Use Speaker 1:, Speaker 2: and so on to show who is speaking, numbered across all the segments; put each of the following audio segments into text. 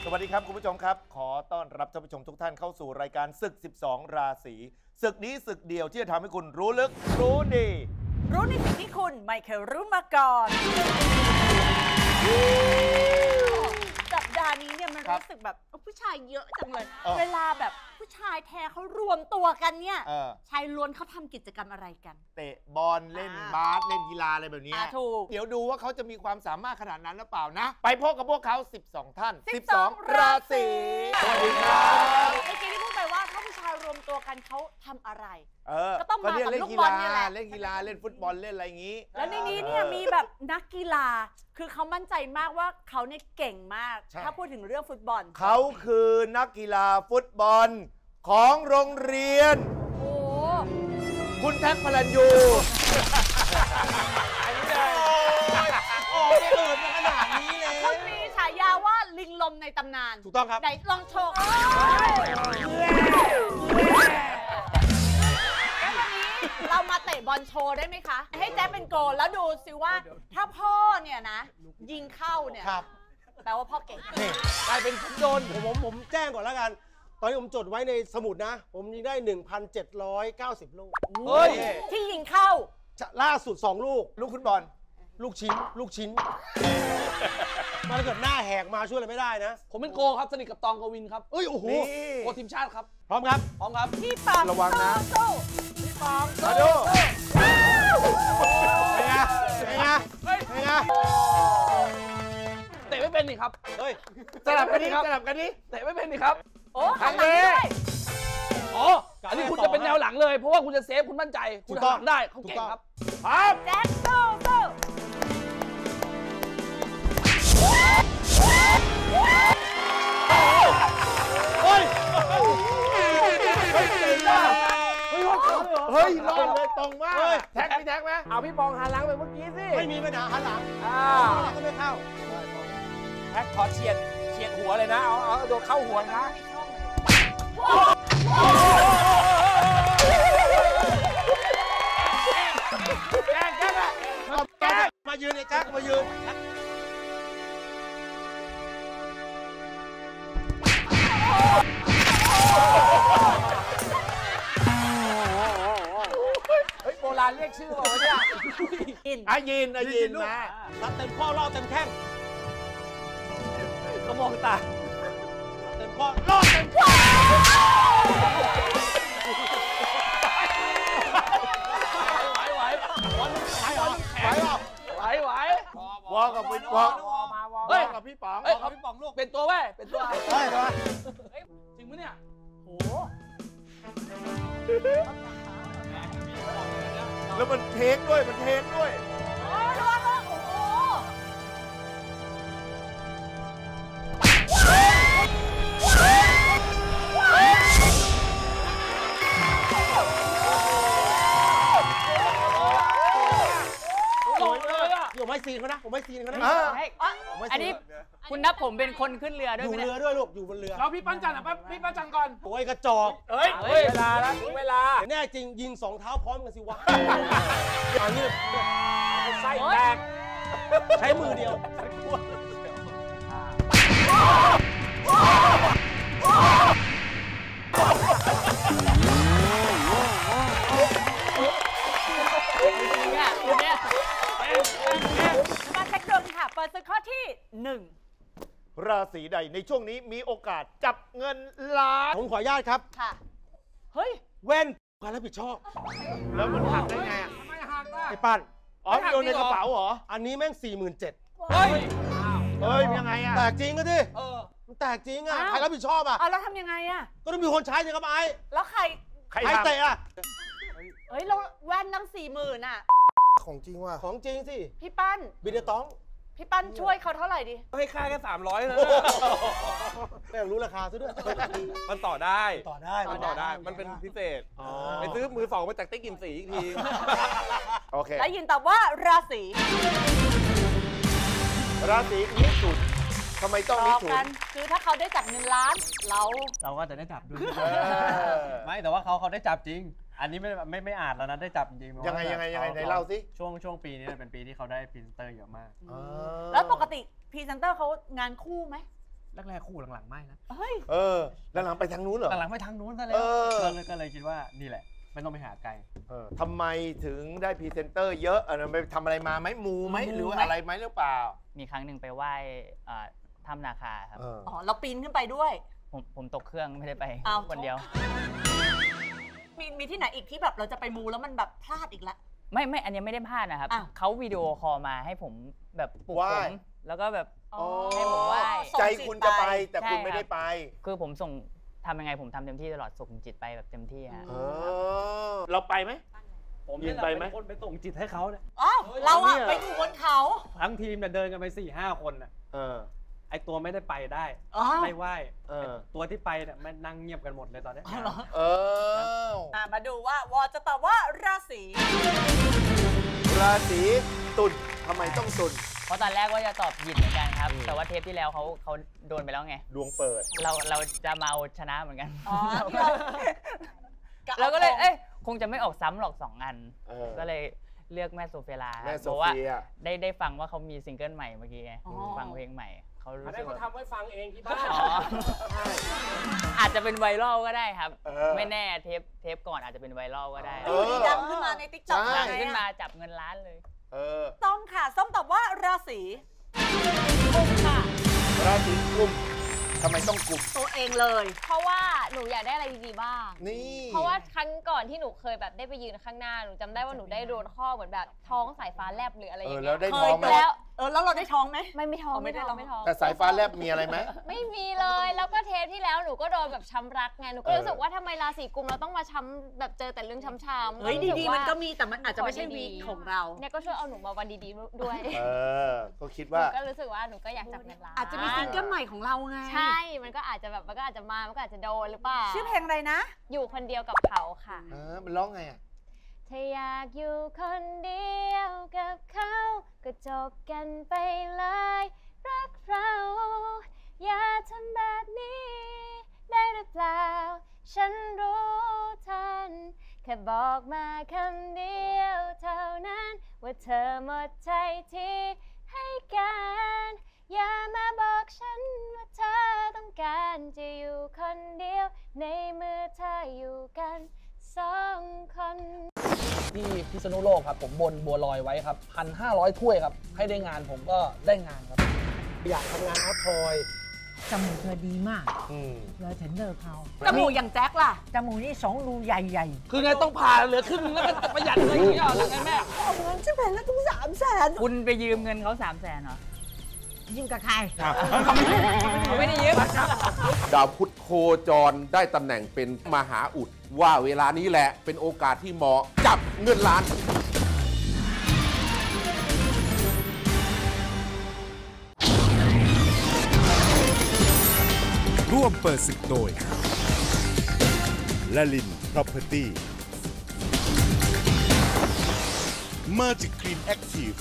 Speaker 1: วัสดีครับคุณผู้ชมครับขอต้อนรับท่านผู้ชมทุกท่านเข้าสู่รายการศึก 12 ราศีศึกนี้ศึกเดียวที่จะทำให้คุณรู้ลึกรู้ดี
Speaker 2: รู้ในสิ่งที่คุณไม่เคยรู้มาก่อนสัปดาห์นี้เนี่ยมันรู้สึกแบบผู้ชายเยอะจังเลยเวลาแบบผู้ชายแท้เขารวมตัวกันเนี่ยชายล้วนเขาทำกิจกรรมอะไรกัน
Speaker 1: เตะบอลเล่นบาสเล่นกีฬาอะไรแบบนี้
Speaker 2: ถูก
Speaker 1: เดี๋ยวดูว่าเขาจะมีความสามารถขนาดนั้นหรือเปล่านะไปพบกับพวกเขา12 ท่าน12 ราศีสวัสดีครับ
Speaker 2: เมื่อกี้ที่พูดไปว่าถ้าผู้ชายรวมตัวกันเขาทำอะไรก็ต้อง
Speaker 1: มากับลูกบอลนี่แหละเล่นกีฬาเล่นฟุตบอลเล่นอะไรอย่างนี้
Speaker 2: แล้วในนี้เนี่ยมีแบบนักกีฬาคือเขามั่นใจมากว่าเขาเนี่ยเก่งมากถ้าพูดถึงเรื่องฟุตบอล
Speaker 1: เขาคือนักกีฬาฟุตบอลของโรงเรียน
Speaker 2: โอ้
Speaker 1: คุณแท็กพลัญยู
Speaker 3: ไม่เอิญมาขนาดนี้เลย
Speaker 2: เขามีฉายาว่าลิงลมในตำนาน
Speaker 3: ถูกต้องครับ
Speaker 2: ไหนลองโชว์เรามาเตะบอลโชว์ได้ไหมคะให้แจ๊บเป็นโกลแล้วดูสิว่าถ้าพ่อเนี่ยนะยิงเข้าเนี่ยแปลว่าพ่อเก่ง
Speaker 3: กลายเป็นผมโดนผมแจ้งก่อนแล้วกันตอนนี้ผมจดไว้ในสมุดนะผมยิงได้ 1,790 ลูก
Speaker 2: เฮ้ยที่ยิงเข้า
Speaker 3: ล่าสุด2ลูก
Speaker 1: ฟุตบอล
Speaker 3: ลูกชิ้นมาถ้าเกิดหน้าแหกมาช่วยอะไรไม่ได้นะ
Speaker 4: ผมเป็นโกครับสนิทกับตองกวินครับ
Speaker 3: เอ้ยโอ้โห
Speaker 4: โกทีมชาติครับ
Speaker 3: พร้อมครับ
Speaker 2: พี่ปอง
Speaker 1: ระวังนะ
Speaker 2: พี่ปอง
Speaker 1: มาดู
Speaker 3: เป็นไง
Speaker 4: เตะไม่เป็นนี่ครับ
Speaker 3: เฮ้ย
Speaker 1: สลับกันนี่
Speaker 4: เตะไม่เป็นนี่ครับ
Speaker 2: โอ้ทางนี้
Speaker 4: อ๋ออันนี้คุณจะเป็นแนวหลังเลยเพราะว่าคุณจะเซฟคุณมั่นใจคุณทำได้เขาเก่งครับ
Speaker 2: แจ็คสู้
Speaker 3: เฮ้ย
Speaker 1: รอดเลยตรงมากแท็กมีแท็กไหม
Speaker 4: เอาพี่ปองหันหลังไปเมื่อกี้สิ
Speaker 3: ไม่มีปัญหาหันหลังก็ไม่เข้า
Speaker 4: แท็กขอเฉียดหัวเลยนะเอาโดนเข้าหัวนะ
Speaker 3: แจ๊กมายืนไอ้แจ๊กมายืน
Speaker 4: โบราณเรียกชื่อเขาเนี่ย
Speaker 1: ยิน
Speaker 3: มาเต็มข้อล่อเต็มแข้ง
Speaker 4: ก็มองตา
Speaker 3: เต็มข้อล่อเต็ม
Speaker 4: ไหว
Speaker 1: วอกับพี่ป๋อง
Speaker 4: ลูกเป็นตัวจริงมั้ยเนี่ยโห
Speaker 1: แล้วมันเทคด้วย
Speaker 2: ระวังโอ้โห
Speaker 3: ผมไม่ซีนเขานะ
Speaker 2: อันนี้คุณนับผมเป็นคนขึ้นเรือด้วย
Speaker 3: อยู่เรือด้วยลูกอยู่บนเรือ
Speaker 4: เราพี่ปั้นจันทร์พี่ปั้นจันทร์ก่อน
Speaker 3: โอ้ยกระจอก
Speaker 4: เวลาแล้วเวลา
Speaker 3: แน่จริงยิง2 เท้าพร้อมกันสิวะอันนี้
Speaker 4: ไส้แตก
Speaker 3: ใช้มือเดียว
Speaker 2: มาเช็คดวงค่ะเปิดศึกข้อที่1
Speaker 1: ราศีใดในช่วงนี้มีโอกาสจับเงินล้าน
Speaker 3: ผมขออนุญาตครับ
Speaker 2: ค่ะเฮ้ย
Speaker 3: เว้นการรับผิดชอบ
Speaker 1: แล้วมันหักได้ไง
Speaker 4: ไม่หักล่ะ
Speaker 3: ไอ้ปั้น
Speaker 1: โยนในกระเป๋าเหรอ
Speaker 3: อันนี้แม่ง 47,000
Speaker 1: เฮ้ยยังไงอะ
Speaker 3: แตกจริงก็ดิมันแตกจริงอะใครรับผิดชอบอะ
Speaker 2: แล้วทำยังไงอะ
Speaker 3: ก็ต้องมีคนใช้สิครับไอ้
Speaker 2: แล้วใคร
Speaker 3: เตะอะ
Speaker 2: เฮ้ยเราแว่นตั้ง40,000อะ
Speaker 3: ของจริงว่ะของจริงสิ
Speaker 2: พี่ปั้น
Speaker 3: บินเดต้อง
Speaker 2: พี่ปั้นช่วยเขาเท่าไหร่ดิ
Speaker 4: ให้ค่าแค่300นะ
Speaker 3: ไม่อยากรู้ราคาซะด้วย
Speaker 4: มันต่อได้
Speaker 3: มัน
Speaker 4: เป็นพิเศษไปซื้อมือ2มาจากติ๊กกินสีอีกที
Speaker 1: โอเค
Speaker 2: แล้วยินตอบว่าราศี
Speaker 1: มิถุนทำไมต้องมิถุน
Speaker 2: คือถ้าเขาได้จับเงินล้าน
Speaker 5: เราก็จะได้จับด้วยไม่แต่ว่าเขาได้จับจริงอันนี้ไม่อาจแล้วนะได้จับจริง
Speaker 1: ยังไงไหนเล่าสิ
Speaker 5: ช่วงปีนี้เป็นปีที่เขาได้พรีเซนเตอร์เยอะมาก
Speaker 2: แล้วปกติพรีเซนเตอร์เขางานคู่ไหม
Speaker 5: แรกๆคู่หลังๆไม่นะ
Speaker 1: หลังๆไปทางนู้นเหรอ
Speaker 5: หลังๆไปทางนู้นซะแล้วก็เลยคิดว่านี่แหละไม่ต้องไปหาไกล
Speaker 1: ทำไมถึงได้พรีเซนเตอร์เยอะไปทำอะไรมาไหมมูไหมหรือว่าอะไรไหมหรือเปล่า
Speaker 6: มีครั้งหนึ่งไปไหว้ถ้ำนาคาครับ
Speaker 2: อ๋อเราปีนขึ้นไปด้วย
Speaker 6: ผมตกเครื่องไม่ได้ไป
Speaker 2: อ้าว
Speaker 6: คนเดียว
Speaker 2: มีที่ไหนอีกที่แบบเราจะไปมูแล้วมันแบบพลาดอีกละ
Speaker 6: ไม่อันนี้ไม่ได้พลาดนะครับ
Speaker 2: อ้าว
Speaker 6: เขาวิดีโอคอลมาให้ผมแบบปลุก
Speaker 1: ไหว้
Speaker 6: ผมแล้วก็แบบ
Speaker 2: อ๋อ
Speaker 6: ให้ผมไหว้
Speaker 1: ใจคุณจะไปแต่
Speaker 6: ใช่
Speaker 1: คุณ
Speaker 6: ครับ
Speaker 1: ไม่ได้ไป
Speaker 6: คือผมส่งทำยังไงผมทำเต็มที่ตลอดส่งจิตไปแบบเต็มที่ฮะ
Speaker 1: เราไปไหม
Speaker 5: ผม
Speaker 1: ยืนไปไหม
Speaker 5: เป็นคนไปส่งจิตให้เขาเนี่ย
Speaker 2: อ้าวเราอะ
Speaker 1: เนี่ย
Speaker 2: ไปอยู่บนเขา
Speaker 5: ทั้งทีมเนี่ยเดินกันไป 4-5 คนน่ะ
Speaker 1: เออ
Speaker 5: ไอตัวไม่ได้ไปได้
Speaker 2: อ๋อ
Speaker 5: ไม่ไหว
Speaker 1: เออ
Speaker 5: ตัวที่ไปเนี่ยมันนั่งเงียบกันหมดเลยตอนเนี้ย
Speaker 2: อ๋อเหรอ มาดูว่าวอจะตอบว่าราศี
Speaker 1: ราศีตุลทำไมต้องตุล
Speaker 6: เพราะตอนแรกว่าจะตอบหยินเหมือนกันครับ แต่ว่าเทปที่แล้วเขาโดนไปแล้วไง
Speaker 1: ดวงเปิด
Speaker 6: เราจะมาเอาชนะเหมือนกัน
Speaker 2: อ๋อ
Speaker 6: เราก็เลยคงจะไม่ออกซ้ำหรอก2 อัน
Speaker 1: เออ
Speaker 6: ก็เลยเลือกแม่โซเฟียลา
Speaker 1: แม่โซ
Speaker 6: เพราะว่า
Speaker 1: เฟีย
Speaker 6: ได้ฟังว่าเขามีซิงเกิลใหม่เมื่อกี้ไงฟังเพลงใหม่เขารู้
Speaker 5: อัน
Speaker 6: สึ
Speaker 5: นี้
Speaker 6: ก
Speaker 5: เขา
Speaker 6: ว่า
Speaker 5: ทำไว้ฟังเองที่บ้าน
Speaker 6: อ๋ออาจจะเป็นไวรัลก็ได้ครับ
Speaker 1: เออ
Speaker 6: ไม่แน่เทปก่อนอาจจะเป็นไวรัลก็ได้
Speaker 1: เอ
Speaker 2: ดู
Speaker 1: อ
Speaker 2: ดีดังขึ้นมาในติ๊กต็อก
Speaker 1: ใช่
Speaker 6: ดังขึ้นมาจับเงินล้านเลย
Speaker 2: ส้มค่ะส้มตอบว่าราศี
Speaker 7: กุมค่ะ
Speaker 1: ราศีกุมทำไมต้องกุม
Speaker 2: ตัวเองเลย
Speaker 7: เพราะว่าหนูอยากได้อะไรดีๆบ้าง
Speaker 1: นี่
Speaker 7: เพราะว่าครั้งก่อนที่หนูเคยแบบได้ไปยืนข้างหน้าหนูจำได้ว่าหนูได้โดนข้อเหมือนแบบท้องสายฟ้าแลบหรืออะไรอย่าง
Speaker 1: แล้
Speaker 7: เงี้
Speaker 1: วย ได้
Speaker 2: เค
Speaker 1: ท้อย งไหม
Speaker 7: แล้ว
Speaker 2: แล้วเราได้ท้องไหม
Speaker 7: ไม่ท้อง
Speaker 2: อ๋อไม่
Speaker 7: ไม่
Speaker 2: ได้
Speaker 7: ท้อง
Speaker 2: หรอ
Speaker 7: ไม่ท้อง
Speaker 1: แต่สายฟ้าแลบมีอะไรไหม
Speaker 7: ไม่มีเลย แล้วก็เทปที่แล้วหนูก็โดนแบบช้ำรักไงหนูก็รู้สึกว่าทำไมราศีกุมเราต้องมาช้ำแบบเจอแต่เรื่องช้ำๆ
Speaker 2: เฮ้ย
Speaker 7: รู้สึ
Speaker 2: ดี
Speaker 7: ว่า
Speaker 2: ๆมันก็มีแต่มันอาจจะไม่ใช่วีคของเรา
Speaker 7: เนี่ยก็ช่วยเอาหนูมาวันดีๆด้วย
Speaker 1: ก็คิด
Speaker 7: หนู
Speaker 1: ว่า
Speaker 7: ก็รู้สึกว่าหนูก็อยากจับเงินล้าน
Speaker 2: อาจจะมีซิงเกิลใหม่ของเราไง
Speaker 7: ใช่ มันก็อาจจะแบบมันก็อาจจะมามันก็อาจจะโดนหรือเปล่า
Speaker 2: ชื่อเพลงอะไรนะ
Speaker 7: อยู่คนเดียวกับเขาค่ะ
Speaker 1: มันร้องไงอ่ะ
Speaker 7: ถ้าอยากอยู่คนเดียวกับเขาก็จบกันไปเลยรักเรา อย่าทำแบบนี้ได้หรือเปล่า ฉันรู้ทันแค่บอกมาคำเดียวเท่านั้นว่าเธอหมดใจที่ให้กันอย่ามาบอกฉันว่าเธอต้องการจะอยู่คนเดียวในเมื่อเธออยู่กัน2 คน
Speaker 4: ที่พิษณุโลกครับผมบนบัวลอยไว้ครับ 1,500 ถ้วยครับ ให้ได้งานผมก็ได้งานครับ
Speaker 3: อยากทำงานอาร์ตทอย
Speaker 8: จมูกเธอดีมาก
Speaker 1: อืม
Speaker 8: เลยฉันเลิกเขา
Speaker 2: จมูกอย่างแจ็คล่ะ
Speaker 8: จมูกนี่2 รูใหญ่
Speaker 4: คือไงต้องผ่าเหลือครึ่งแล้วก็ประหยัดเงินอย่างเงี้ยเหรอไงแม่
Speaker 8: ๆเอาเงินฉันไปแล้วถึง300,000
Speaker 6: คุณไปยืมเงินเขา300,000เหรอ
Speaker 8: ยิ่งกับใคร
Speaker 6: เขาไม่ได้ยืม
Speaker 9: ดาวพุธโคจรได้ตำแหน่งเป็นมหาอุดว่าเวลานี้แหละเป็นโอกาสที่เหมาะจับเงินล้าน
Speaker 10: ร่วมเปิดศึกโดยลลิน Property Magic Green Active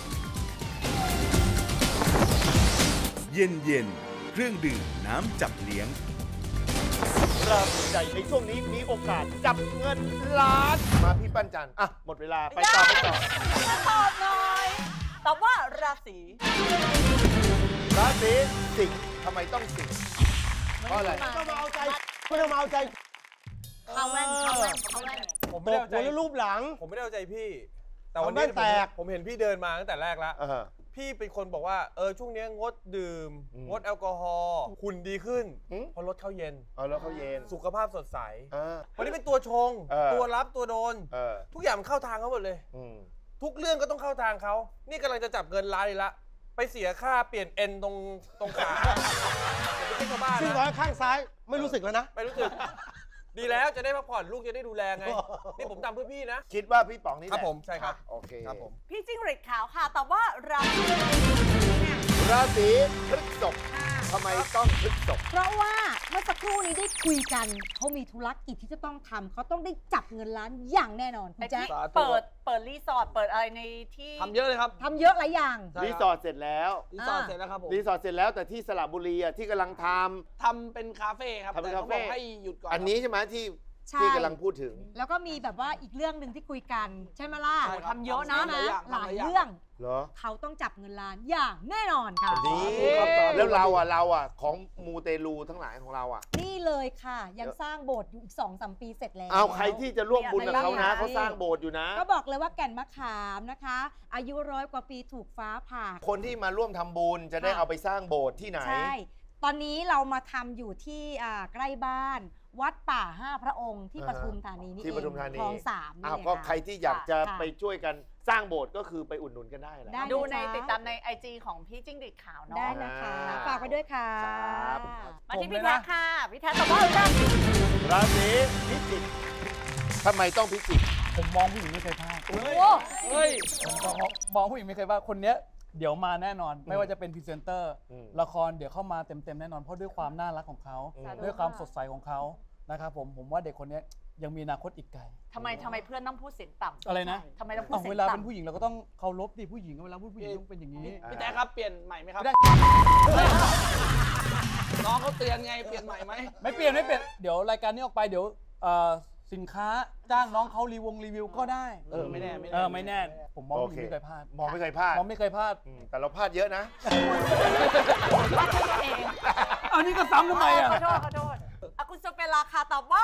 Speaker 10: เย็นๆเครื่องดื่มน้ำจับเลี้ยง
Speaker 1: ราศีใดในช่วงนี้มีโอกาสจับเงินล้าน มาพี่ปั้นจันทร์หมดเวลาไปต่อ
Speaker 2: ตอบหน่อยตอบว่าราศี
Speaker 1: ราศีสิงห์ทำไมต้องสิงห์เพราะอะไร
Speaker 3: ไม่ต้องมาเอาใจไม่ต้องมาเอาใจ
Speaker 2: เขาแว่น
Speaker 5: ผม
Speaker 3: ต
Speaker 5: ไม่ได้
Speaker 3: บ
Speaker 5: เอาใจ
Speaker 3: หัวแล้วรูปหลัง
Speaker 5: ผมไม่ได้เอาใจพี่ แต่
Speaker 3: เอา
Speaker 5: วัน
Speaker 3: แว่
Speaker 5: นี้
Speaker 3: นแตก
Speaker 5: ผมเห็นพี่เดินมาตั้งแต่แรกแล้ว
Speaker 1: เออ
Speaker 5: พี่เป็นคนบอกว่าช่วงนี้งดดื่ม
Speaker 1: อืม
Speaker 5: งดแอลกอฮอล์หุ่นดีขึ้น
Speaker 1: อืม
Speaker 5: เพราะลดข้าวเย็น
Speaker 1: เอาแล้วเขาเย็น
Speaker 5: สุขภาพสดใส
Speaker 1: เออ
Speaker 5: วันนี้เป็นตัวชง ตัวรับตัวโดน
Speaker 1: เออ
Speaker 5: ทุกอย่างมันเข้าทางเขาหมดเลย
Speaker 1: อืม
Speaker 5: ทุกเรื่องก็ต้องเข้าทางเขา นี่กำลังจะจับเงินล้านเลยละ ไปเสียค่าเปลี่ยนเอ็นตรงขาไม่ใช่ชาวบ้าน
Speaker 3: ซึ่ง
Speaker 5: นะ
Speaker 3: ร้อยข้างซ้ายไม่รู้สึกแล้วนะ
Speaker 5: ไม่รู้สึก ดีแล้วจะได้พักผ่อนลูกจะได้ดูแลไง นี่ผมทำเพื่อพี่นะ
Speaker 1: คิดว่าพี่ป๋องนี่แห
Speaker 5: ครั
Speaker 1: ละ
Speaker 5: บผมใช่ครับ
Speaker 1: โอเค
Speaker 5: ครับผม
Speaker 2: พี่จิ้งหรีดขาวค่ะตอบว่าราศี
Speaker 1: ราศีพฤษภทำไมต้องพฤษภ
Speaker 8: เพราะว่าเมื่อสักครู่นี้ได้คุยกัน เขามีธุรกิจที่จะต้องทำเขาต้องได้จับเงินล้านอย่างแน่นอนคุณ
Speaker 2: ไอ้
Speaker 8: แจ๊ค
Speaker 2: ที่
Speaker 4: สาธุ
Speaker 2: เปิดรีสอร์ทเปิดอะไรในที่
Speaker 4: ทำเยอะเลยครับ
Speaker 8: ทำเยอะหลายอย่าง
Speaker 4: ใช่
Speaker 1: รีสอร์ทเสร็จแล้ว
Speaker 4: รีสอร์ทเสร็จแล้วครับผม
Speaker 1: รีสอร์ทเสร็จแล้วแต่ที่สระบุรีที่กำลังท
Speaker 4: ทำเป็นคาเฟ่ครับ
Speaker 1: ทำเป็น
Speaker 4: แต่
Speaker 1: คาเฟ่
Speaker 4: ขบอกให้หยุดก่อน
Speaker 1: ำอันนี้ใช่ไหมที่ที่กำลังพูดถึง
Speaker 8: แล้วก็มีแบบว่าอีกเรื่องหนึ่งที่คุยกันใช่ไหมล่ะ
Speaker 2: ทำเยอะนะ
Speaker 8: หลายเรื่อง
Speaker 1: เหรอ
Speaker 8: เขาต้องจับเงินล้านอย่างแน่นอนค่ะ
Speaker 1: นี่แล้วเราอ่ะของมูเตลูทั้งหลายของเราอ่ะ
Speaker 8: นี่เลยค่ะ ยังสร้างโบสถ์อยู่อีก 2-3 ปีเสร็จแล้ว
Speaker 1: เอาใครที่จะร่วมบุญกับเขานะเขาสร้างโบสถ์อยู่นะ
Speaker 8: ก็บอกเลยว่าแก่นมะขามนะคะ อายุ100 กว่าปีถูกฟ้าผ่า
Speaker 1: คนที่มาร่วมทำบุญจะได้เอาไปสร้างโบสถ์ที่ไหน
Speaker 8: ใช่ ตอนนี้เรามาทำอยู่ที่ใกล้บ้าน วัดป่า5 พระองค์ที่ปทุมธานีนี่เอง
Speaker 1: ที่ปทุมธานี
Speaker 8: คลอง3นี่
Speaker 1: อ้าว
Speaker 8: เลย
Speaker 1: ก็
Speaker 8: ค่ะ
Speaker 1: ใครที่อยากจะ
Speaker 8: ค่ะ
Speaker 1: ไปช่วยกันสร้างโบสถ์ก็คือไปอุดหนุนกันได้แหละ
Speaker 8: ได้
Speaker 2: ดูในติดตามใน IG ของพี่จิ้งหรีดขาวเนาะ
Speaker 8: ได้นะคะฝากไปด้วยค่ะ
Speaker 1: ครับ
Speaker 2: มาที่พี่แท็กค่ะ พี่แท็กแต่ว่าราศี
Speaker 1: ราศีพิจิกทำไมต้องพิจิก
Speaker 4: ผมมองผู้หญิงไม่เคยพลาด
Speaker 5: เฮ้ย
Speaker 4: ผมมองผู้หญิงไม่เคยพลาดคนเนี้ยเดี๋ยวมาแน่นอน ไม่ว่าจะเป็นพรีเซนเตอร์ละครเดี๋ยวเข้ามาเต็มๆแน่นอนเพราะด้วยความน่ารักของเขาด้วยความสดใสของเขานะครับผมว่าเด็กคนนี้ยังมีอนาคตอีกไกล
Speaker 2: ทำไมเพื่อนต้องพูดเสียงต่ำ
Speaker 4: อะไรนะ
Speaker 2: ทำไมต้องพูดเสียง
Speaker 4: เวลาเป็น
Speaker 2: ต่ำ
Speaker 4: ผู้หญิงเราก็ต้องเคารพดิผู้หญิงเวลาพูดผู้หญิงต้องเป็นอย่างนี้
Speaker 5: พี่แจ๊คครับเปลี่ยนใหม่ไหมครับ
Speaker 4: ได้
Speaker 5: น้องเขาเตือนไงเปลี่ยนใหม่ไหม
Speaker 4: ไม่เปลี่ยนเดี๋ยวรายการนี้ออกไปเดี๋ยวสินค้าจ้างน้องเขารีวิวก็ได้
Speaker 5: ไม่แน่
Speaker 4: ไม่แน่ผมมองผู้หญิงไม่เคยพลาด
Speaker 1: มองไม่เคยพลาด
Speaker 4: มองไม่เคยพลาด
Speaker 1: แต่เราพลาดเยอะนะ
Speaker 4: อันนี้ก็ซ้ำทำไมอ่ะ
Speaker 2: ขอโทษคุณโซเปราคาตอบว่า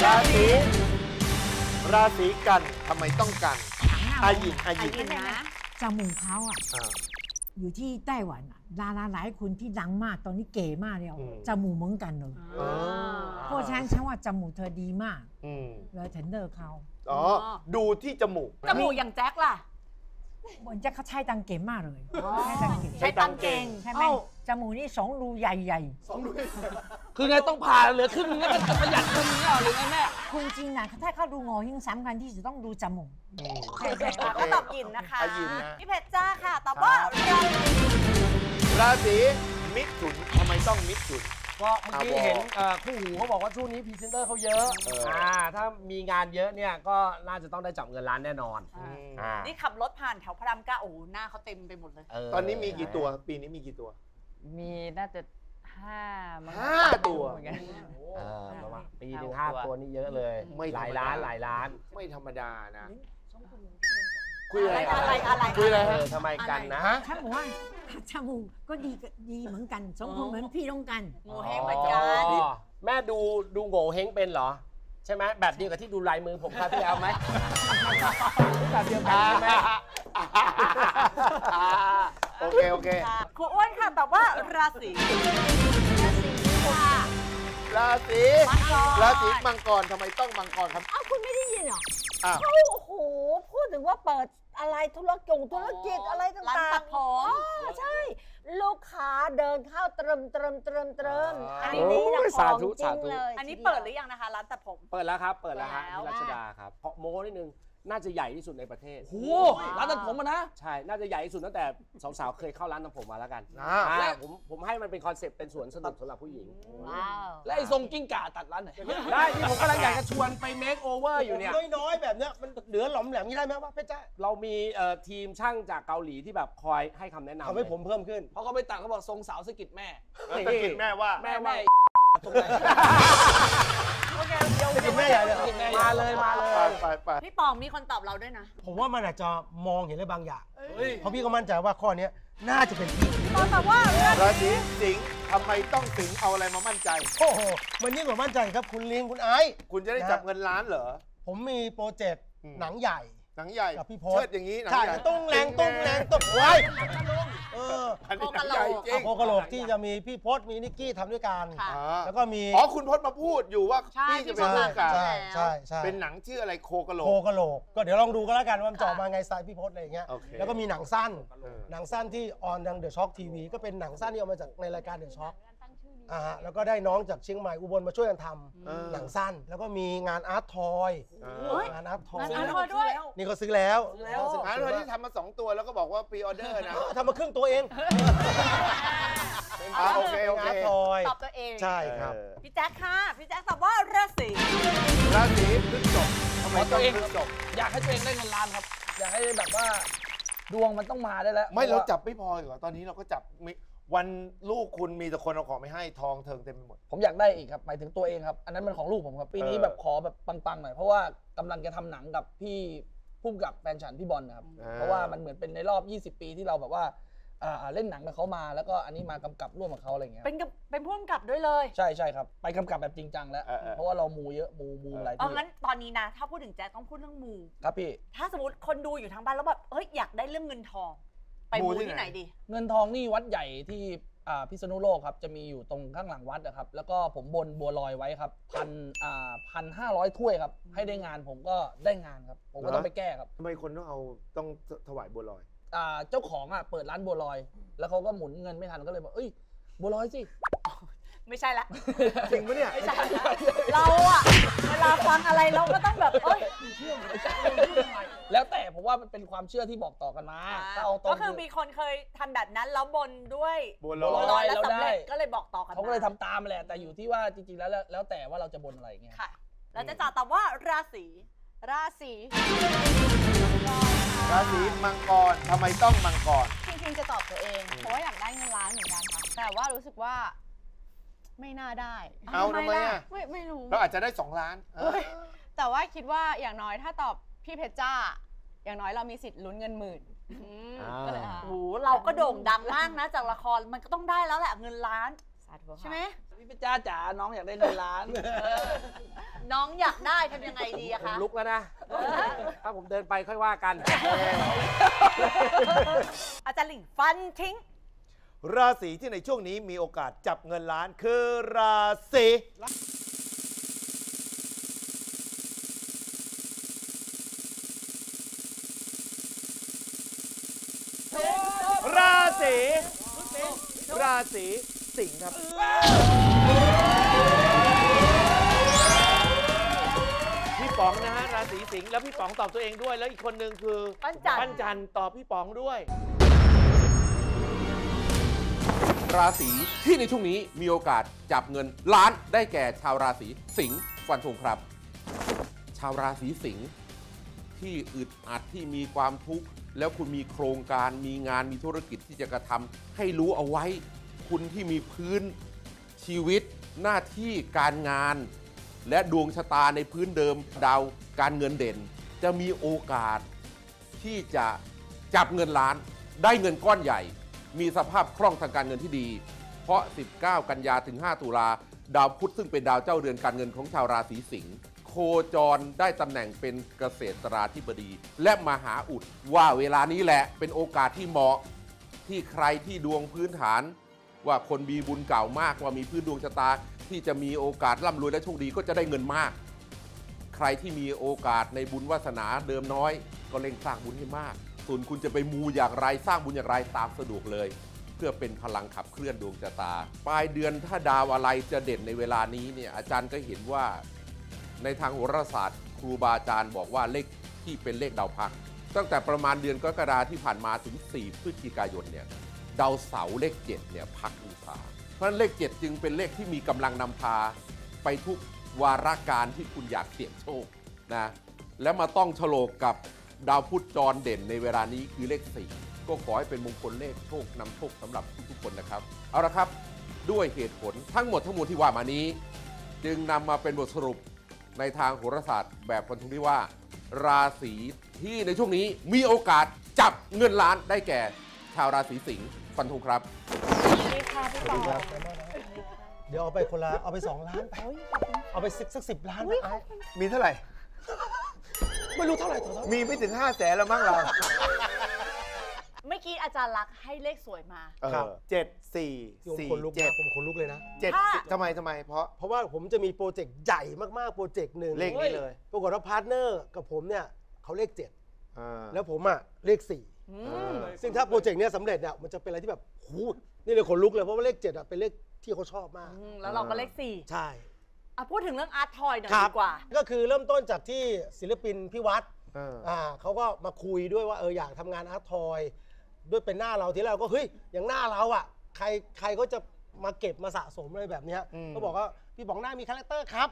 Speaker 1: ราศีกันทำไมต้องกันอายิน
Speaker 2: นะ
Speaker 11: จมูกเขาอ่ะอยู่ที่ไต้หวันอะดาราหลายคนที่ดังมากตอนนี้เก๋มากเลยจมูกเหมือนกันเลยเพราะฉะนั้นฉันว่าจมูกเธอดีมากเลยฉันเลิกเขา
Speaker 1: อ๋อดูที่จมูก
Speaker 2: จมูกอย่างแจ็คล่ะ
Speaker 11: เหมือนจะเขาใช้ตังเก๋มากเลย
Speaker 2: ใช้ตังเก่ง
Speaker 11: ใช่ไหมจมูกนี่2 รูใหญ่ๆ
Speaker 5: คือไงต้องผ่าเหลือครึ่งแล้วก็ประหยัดครึ่งนี่หรือไงแม่
Speaker 11: คุณจริงนะถ้าเขาดูงอยิ่งสำคัญที่จะต้องดูจมูก
Speaker 2: ก็ตอบยินนะคะ
Speaker 1: ยินนะ
Speaker 2: พี่เพชรจ้าค่ะตอบว่า
Speaker 1: ราศีมิถุนทำไมต้องมิถุน
Speaker 3: ก็เมื่อกี้เห็นคู่หูเขาบอกว่าช่วงนี้พรีเซนเตอร์เขาเยอะถ้ามีงานเยอะเนี่ยก็น่าจะต้องได้จับเงินล้านแน่นอน
Speaker 2: นี่ขับรถผ่านแถวพระราม9โอ้โหหน้าเขาเต็มไปหมดเลย
Speaker 1: ตอนนี้มีกี่ตัวปีนี้มีกี่ตัว
Speaker 6: มีน่าจะ5
Speaker 1: 5 ตัว
Speaker 6: เหมือนกัน
Speaker 3: ประมาณปีหนึ่ง5 ตัวนี่เยอะเลย
Speaker 1: ไม่
Speaker 3: หลายล้าน
Speaker 1: ไม่ธรรมดานะ
Speaker 2: คุยอะไร
Speaker 1: คุยอะไรฮะ
Speaker 3: ทำไมกันนะ
Speaker 11: ฉันบอกว่าจมูกก็ดีเหมือนกัน2 คนเหมือนพี่น้องกัน
Speaker 2: โง่เฮงเหมือนกัน
Speaker 3: แม่ดูโง่เฮงเป็นเหรอ ใช่ไหมแบบเดียวกับที่ดูลายมือผมครับพี่เอาไหมแบบเดียวกันใช่ไหม
Speaker 1: โอเค
Speaker 2: ครูอ้วนค่ะตอบว่าราศีค่ะ
Speaker 1: ราศีมังกรทำไมต้องมังกรครับ
Speaker 11: อ้าวคุณไม่ได้ยินเหรอ
Speaker 1: เขา
Speaker 11: โอ้โหพูดถึงว่าเปิดอะไรธุรกิจอะไรต่างๆ
Speaker 2: ร้านตัดผม
Speaker 11: ใช่ ลูกค้าเดินเข้าเติมอันนี้นะ
Speaker 3: สา
Speaker 11: ของ
Speaker 3: ธุ
Speaker 11: จริงเลย
Speaker 2: อันนี้เปิดหรือยังนะคะร้านตัดผม
Speaker 3: เปิดแล้วครับที่
Speaker 2: แล้ว
Speaker 3: รัชดาครับเพราะโม้นิดนึงน่าจะใหญ่ที่สุดในประเทศ
Speaker 5: โอ้ร้านตัดผมนะ
Speaker 3: ใช่ น่าจะใหญ่ที่สุดตั้งแต่สาวๆเคยเข้าร้านตัดผมมาแล้วกัน ผมให้มันเป็นคอนเซปต์เป็นสวนสนุกสำหรับผู้หญิง
Speaker 11: ว้าว
Speaker 5: และไอ้ทรงกิ้งก่าตัดร้านไหน
Speaker 3: ได้ที่ผมกำลังอยากจะชวนไปเมคโอเวอร์อยู่เนี่ยน้อยๆแบบเนี้ยมันเหลือหลอมแหลมนี่ได้ไหมวะเพชรจ้าเรามีทีมช่างจากเกาหลีที่แบบคอยให้คำแนะนำทำให้ผมเพิ่มขึ้น
Speaker 5: เพราะเขาไปตัดเขาบอกทรงสาวสะกิดแม่
Speaker 1: ตะกิดแม่ว่า
Speaker 5: แม่
Speaker 3: ตรงไหนแม่ใหญ่เลยมาเลย
Speaker 1: ไป
Speaker 2: พี่ปองมีคนตอบเราด้วยนะ
Speaker 3: ผมว่ามันอาจจะมองเห็นอะไรบางอย่างเพราะพี่ก็มั่นใจว่าข้อนี้น่าจะเป็นพี่
Speaker 2: พี่ปองตอบว่า
Speaker 1: ราศีสิงห์ทำไมต้องสิงห์เอาอะไรมามั่นใจ
Speaker 3: โอ้โหมันยิ่งกว่ามั่นใจครับคุณลิงคุณไอซ์
Speaker 1: คุณจะได้จับเงินล้านเหรอ
Speaker 3: ผมมีโปรเจกต์หนังใหญ่
Speaker 1: หนังใหญ่
Speaker 3: กับพี่พศ
Speaker 1: เชิดอย่างนี้หนัง
Speaker 3: ใช่
Speaker 1: ใหญ่
Speaker 3: ตุ้งแรงตบไว้
Speaker 1: อันนี้หนังใหญ่จริง
Speaker 3: โคกะโหลกที่จะมีพี่พศมีนิกกี้ทำด้วยกัน
Speaker 2: ค่ะ
Speaker 3: แล้วก็มี
Speaker 1: คุณพจน์มาพูดอยู่ว่าพี่จะเป็นผู้กำกับ
Speaker 3: ใช่
Speaker 1: เป็นหนังชื่ออะไรโคกะโหล
Speaker 3: โค
Speaker 1: ก
Speaker 3: กะโหลกก็เดี๋ยวลองดูก็แล้วกันว่ามันจะออกมาไงสไตล์พี่พศอะไรอย่างเงี้ย
Speaker 1: โอเค
Speaker 3: แล้วก็มีหนังสั้นที่ออนทางเดอะช็อคทีวีก็เป็นหนังสั้นที่เอามาจากในรายการเดอะช็อคแล้วก็ได้น้องจากเชียงใหม่อุบลมาช่วยกันทำหนังสั้นแล้วก็มีงานอาร์ตทอยงานอาร์ตทอย
Speaker 2: งานอาร์ตทอยด้วย
Speaker 3: นี่ก็ซื้อแล้ว
Speaker 1: อันนี้ที่ทำมา2 ตัวแล้วก็บอกว่าพรีออเดอร์นะ
Speaker 3: ทำมาครึ่งตัวเอง
Speaker 1: โอเค
Speaker 3: อาร์ตทอย
Speaker 2: ตอบตัวเอง
Speaker 3: ใช่ครับ
Speaker 2: พี่แจ๊คค่ะพี่แจ๊คตอบว่าราศี
Speaker 1: พฤษภทำไมต้องพฤษภ
Speaker 5: อยากให้ตัวเองได้เงินล้านครับ
Speaker 4: อยากให้แบบว่าดวงมันต้องมาได้แล้ว
Speaker 1: ไม่เราจับไม่พอเหรอตอนนี้เราก็จับวันลูกคุณมีแต่คนเอาของไม่ให้ทองเทิงเต็มไปหมด
Speaker 12: ผมอยากได้อีกครับหมายถึงตัวเองครับอันนั้นมันของลูกผมครับปีนี้แบบขอแบบปังๆหน่อยเพราะว่ากำลังจะทำหนังกับพี่พุ่มกับแฟนฉันพี่บอลนะครับเพราะว่ามันเหมือนเป็นในรอบ20 ปีที่เราแบบว่าเล่นหนังกับเขามาแล้วก็อันนี้มากำกับร่วมกับเขาอะไรเงี้ย
Speaker 2: เป็นผู้กำกับด้วยเลย
Speaker 12: ใช่ครับไปกำกับแบบจริงจังแล้วเพราะว่าเรามูเยอะมูหลายที่
Speaker 2: งั้นตอนนี้นะถ้าพูดถึงแจ๊คต้องพูดเรื่องมู
Speaker 12: ครับพี่
Speaker 2: ถ้าสมมติคนดูอยู่ทางบ้านแล้วแบบอยากได้เรื่องเงินทองไปมูที่ไหนดี
Speaker 12: เงินทองนี่วัดใหญ่ที่พิษณุโลกครับจะมีอยู่ตรงข้างหลังวัดนะครับแล้วก็ผมบนบัวลอยไว้ครับ1,500 ถ้วยครับให้ได้งานผมก็ได้งานครับผมก็ต้องไปแก้ครับ
Speaker 1: ทำไมคนต้องถวายบัวลอย
Speaker 12: เจ้าของเปิดร้านบัวลอยแล้วเขาก็หมุนเงินไม่ทันก็เลยบอกบัวลอยสิ
Speaker 2: ไม่ใช่ละ
Speaker 1: จริงปะเนี่ย
Speaker 2: ไม่ใช่เราเวลาฟังอะไรเราก็ต้องแบบ
Speaker 12: แล้วแต่ผมว่ามันเป็นความเชื่อที่บอกต่อกันมา
Speaker 2: ก็คือมีคนเคยทำแบบนั้นแล้วบนด้วย
Speaker 1: บัวลอย
Speaker 2: แล้วสำเร็จก็เลยบอกต่อกัน
Speaker 12: เขาก็เลยทำตามแหละแต่อยู่ที่ว่าจริงๆแล้วแต่ว่าเราจะบนอะไรเงี้ย
Speaker 2: ค่ะแล้วจะตอบว่าราศี
Speaker 1: มังกรทำไมต้องมังกร
Speaker 7: จริงๆจะตอบตัวเองเพราะว่าอยากได้เงินล้านเหมือนกันค่ะแต่ว่ารู้สึกว่าไม่น่าได้
Speaker 1: เอาทำไม
Speaker 7: ไม่รู้
Speaker 1: เราอาจจะได้2 ล้าน
Speaker 7: แต่ว่าคิดว่าอย่างน้อยถ้าตอบพี่เพชรจ้าอย่างน้อยเรามีสิทธิ์ลุ้นเงินหมื่น
Speaker 2: ก็เลยโอ้เราก็โด่งดังมากนะจากละครมันก็ต้องได้แล้วแหละเงินล้านใช่ไหม
Speaker 12: พี่เพชรจ้าจ๋าน้องอยากได้เงินล้าน
Speaker 2: น้องอยากได้ทำยังไงดีอะคะ
Speaker 12: ลุกแล้วนะถ้าผมเดินไปค่อยว่ากัน
Speaker 2: อาจารย์หลิงฟันทิ้ง
Speaker 1: ราศีที่ในช่วงนี้มีโอกาสจับเงินล้านคือราศีสิงห์ครับพี่ป๋องนะฮะราศีสิงห์แล้วพี่ป๋องตอบตัวเองด้วยแล้วอีกคนนึงคือปั้นจันตอบพี่ป๋องด้วย
Speaker 9: ราศีที่ในช่วงนี้มีโอกาสจับเงินล้านได้แก่ชาวราศีสิงห์ฟันธงครับชาวราศีสิงห์ที่อึดอัดที่มีความทุกข์แล้วคุณมีโครงการมีงานมีธุรกิจที่จะกระทำให้รู้เอาไว้คุณที่มีพื้นชีวิตหน้าที่การงานและดวงชะตาในพื้นเดิมดาวการเงินเด่นจะมีโอกาสที่จะจับเงินล้านได้เงินก้อนใหญ่มีสภาพคล่องทางการเงินที่ดีเพราะ19 กันยาถึง5 ตุลาดาวพุธซึ่งเป็นดาวเจ้าเรือนการเงินของชาวราศีสิงห์โคจรได้ตำแหน่งเป็นเกษตราธิบดีและมหาอุดว่าเวลานี้แหละเป็นโอกาสที่เหมาะที่ใครที่ดวงพื้นฐานว่าคนมีบุญเก่ามากว่ามีพื้นดวงชะตาที่จะมีโอกาสร่ำรวยและโชคดีก็จะได้เงินมากใครที่มีโอกาสในบุญวาสนาเดิมน้อยก็เร่งสร้างบุญให้มากส่วนคุณจะไปมูอย่างไรสร้างบุญอย่างไรตามสะดวกเลยเพื่อเป็นพลังขับเคลื่อนดวงชะตาปลายเดือนถ้าดาวอะไรจะเด่นในเวลานี้เนี่ยอาจารย์ก็เห็นว่าในทางโหราศาสตร์ครูบาอาจารย์บอกว่าเลขที่เป็นเลขดาวพักตั้งแต่ประมาณเดือนกรกฎาคมที่ผ่านมาถึง4 พฤศจิกายนเนี่ยดาวเสาร์เลข7เนี่ยพักอุษาเพราะฉะนั้นเลข7จึงเป็นเลขที่มีกำลังนำพาไปทุกวาระการที่คุณอยากเสี่ยงโชคนะและมาต้องฉลกกับดาวพุธจรเด่นในเวลานี้คือเลข4ก็ขอให้เป็นมงคลเลขโชคนำโชคสำหรับทุกๆคนนะครับเอาละครับด้วยเหตุผลทั้งหมดทั้งมวลที่ว่ามานี้จึงนำมาเป็นบทสรุปในทางโหราศาสตร์แบบฟันธงที่ว่าราศีที่ในช่วงนี้มีโอกาสจับเงินล้านได้แก่ชาวราศีสิงห์ฟันธงครับ
Speaker 2: สวัสดีค่ะพี่ป๋อง
Speaker 3: เดี๋ยวเอาไปเอาไป2 ล้านไปเอาไปสัก10 ล้าน
Speaker 1: มีเท่าไหร่
Speaker 3: ไม่รู้เท่าไหร่
Speaker 1: มีไม่ถึง500,000แล้วมั้งเรา
Speaker 2: เมื่อกี้อาจารย์ลักษณ์ให้เลขสวยมา
Speaker 1: ครับ7 4 4 7
Speaker 3: ผมขนลุกเลยนะ
Speaker 1: 7ทำไมเพราะ
Speaker 3: ว่าผมจะมีโปรเจกต์ใหญ่มากๆโปรเจกต์หนึ่ง
Speaker 1: เลขนี้เลย
Speaker 3: ปรากฏว่าพาร์ทเนอร์กับผมเนี่ยเขาเลข7แล้วผมเลข4ซึ่งถ้าโปรเจกต์นี้สำเร็จเนี่ยมันจะเป็นอะไรที่แบบหูนี่เลยขนลุกเลยเพราะว่าเลข7เป็นเลขที่เขาชอบมาก
Speaker 2: แล้วเราก็เลข4
Speaker 3: ใช่
Speaker 2: พูดถึงเรื่องอาร์ตทอยหน่อยดีกว่า
Speaker 3: ก็คือเริ่มต้นจากที่ศิลปินพี่วัดเขาก็มาคุยด้วยว่าอยากทำงานอาร์ตทอยด้วยเป็นหน้าเราที่เราก็เฮ้ยอย่างหน้าเราอ่ะใครก็จะมาเก็บมาสะสมอะไรแบบนี้ก็บอกว่าพี่ป๋องหน้ามีคาแรคเตอร์ครับ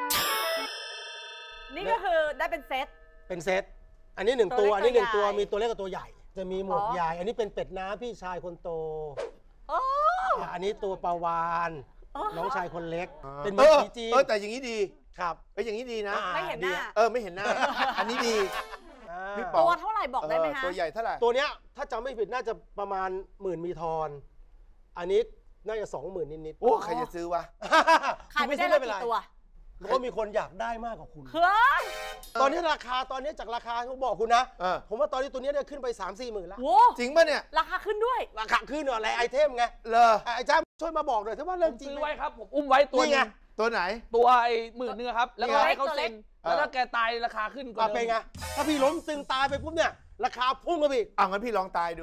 Speaker 2: นี่ก็คือได้เป็นเซต
Speaker 3: อันนี้1 ตัวอันนี้1 ตัวมีตัวเล็กกับตัวใหญ่จะมีหมวกใหญ่อันนี้เป็นเป็ดน้ำพี่ชายคนโตอันนี้ตัวปลาวานน้องชายคนเล็กเป็นมือผีจีน
Speaker 1: แต่อย่างนี้ดี
Speaker 3: ครับ
Speaker 1: อย่างนี้ดีนะ
Speaker 2: ไม่เห็นหน้า
Speaker 1: ไม่เห็นหน้าอันนี้ดี
Speaker 2: พี่ป๋องตัวเท่าไหร่บอกได้ไหมคะ
Speaker 1: ตัวใหญ่เท่าไหร่
Speaker 3: ตัวเนี้ยถ้าจำไม่ผิดน่าจะประมาณ10,000มีทอนอันนี้น่าจะ20,000นิดๆ
Speaker 1: โอ้ใครจะซื้อวะ
Speaker 2: ขายไม่ได้แล้วกี่ตัว
Speaker 3: ก็มีคนอยากได้มากกว่าคุณ ตอนนี้ราคาตอนนี้จากราคาเขาบอกคุณนะผมว่าตอนนี้ตัวนี้เนี่ยขึ้นไป 3-4 หมื่นแล้ว
Speaker 1: จริงป่ะเนี่ย
Speaker 2: ราคาขึ้นด้วย
Speaker 3: ราคาขึ้นอะไรไอเทมไงไอ้จ้าช่วยมาบอกหน่อยถ้าว่าเรื่องจริง
Speaker 12: ซื้อไว้ครับผมอุ้มไว้ตัวนึง
Speaker 1: ตัวไหน
Speaker 12: ตัวไอ้10,000นึงครับแล้วก็ให้เขาเซ็นแล้วถ้าแกตายราคาขึ้นกว่าเดิม
Speaker 3: เป็นไงถ้าพี่ล้มตึงตายไปปุ๊บเนี่ยราคาพุ่งกันอีก
Speaker 1: งั้นพี่ลองตายดู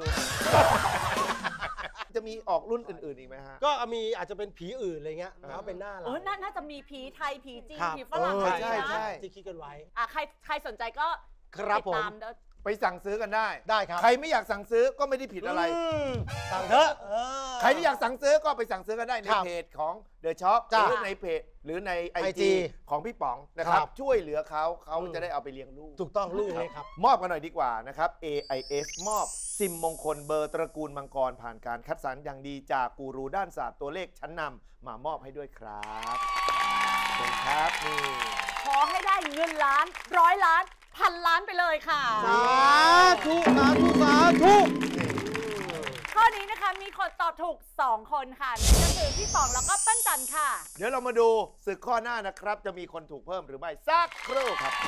Speaker 1: จะมีออกรุ่นอื่นๆอีกไหมฮะ
Speaker 3: ก็มีอาจจะเป็นผีอื่นอะไรเงี้ยแล้วเป็นหน้าเรา
Speaker 2: น่าจะมีผีไทยผีจีนผีฝรั่ง
Speaker 3: ใช่ที่คิดกันไว้
Speaker 2: ใครสนใจก็
Speaker 3: ติด
Speaker 2: ตาม
Speaker 1: ไปสั่งซื้อกันได้
Speaker 3: ครับ
Speaker 1: ใครไม่อยากสั่งซื้อก็ไม่ได้ผิดอะไร
Speaker 3: สั่งเถอะ
Speaker 1: ใครที่อยากสั่งซื้อก็ไปสั่งซื้อกันได้ในเพจของ The Shop หรือในเพจหรือใน IG ของพี่ป๋องนะครับช่วยเหลือเขาจะได้เอาไปเลี้ยงลูก
Speaker 3: ถูกต้องลูกเลยครับ
Speaker 1: มอบกันหน่อยดีกว่านะครับ AIS มอบซิมมงคลเบอร์ตระกูลมังกรผ่านการคัดสรรอย่างดีจากกูรูด้านศาสตร์ตัวเลขชั้นนำมามอบให้ด้วยครับขอบคุณครับนี่
Speaker 2: ขอให้ได้เงินล้าน100 ล้าน1,000 ล้านไปเลยค่ะ
Speaker 3: สาธุสาธุสาธุ
Speaker 2: ข้อนี้นะคะมีคนตอบถูก2คนค่ะนั่นก็คือพี่ป๋องแล้วก็ปั้นจันค่ะ
Speaker 1: เดี๋ยวเรามาดูศึกข้อหน้านะครับจะมีคนถูกเพิ่มหรือไม่สักครู่ครับ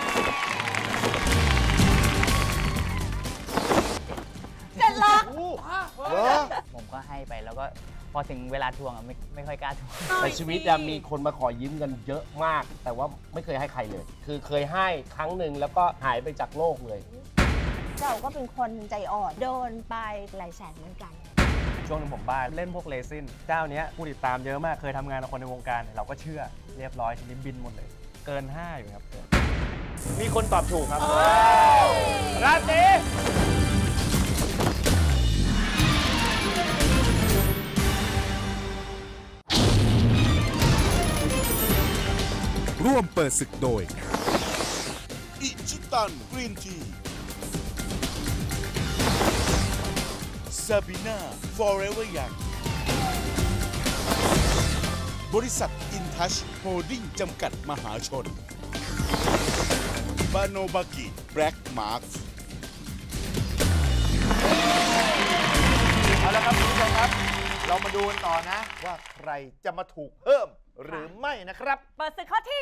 Speaker 2: 7 ลัก
Speaker 6: ผมก็ให้ไปแล้วก็พอถึงเวลาทวงไม่ค่อยกล้าทวง
Speaker 13: ในชีวิตมีคนมาขอยืมเงินเยอะมากแต่ว่าไม่เคยให้ใครเลยคือเคยให้ครั้งหนึ่งแล้วก็หายไปจากโลกเลย
Speaker 14: เราก็เป็นคนใจอ่อนโดนไปหลายแสนเหมือนกัน
Speaker 15: ช่วงนึงผมบ้าเล่นพวกเลซินเจ้านี้ผู้ติดตามเยอะมากเคยทำงานกับคนในวงการเราก็เชื่อเรียบร้อยทีนี้บินหมดเลยเกิน5อยู่ครับ
Speaker 1: มีคนตอบถูกครับราศี
Speaker 10: ร่วมเปิดศึกโดยอิชิตันกรีนทีซาบีน่าฟอร์เอเวอร์ยังบริษัทอินทัชโฮลดิ้งจำกัดมหาชนบาโนบากิแบล็กมาร์ค
Speaker 1: เอาละครับคุณผู้ชมครับเรามาดูกันต่อนะว่าใครจะมาถูกเพิ่มหรือไม่นะครับ
Speaker 2: เปิดศึกข้อที่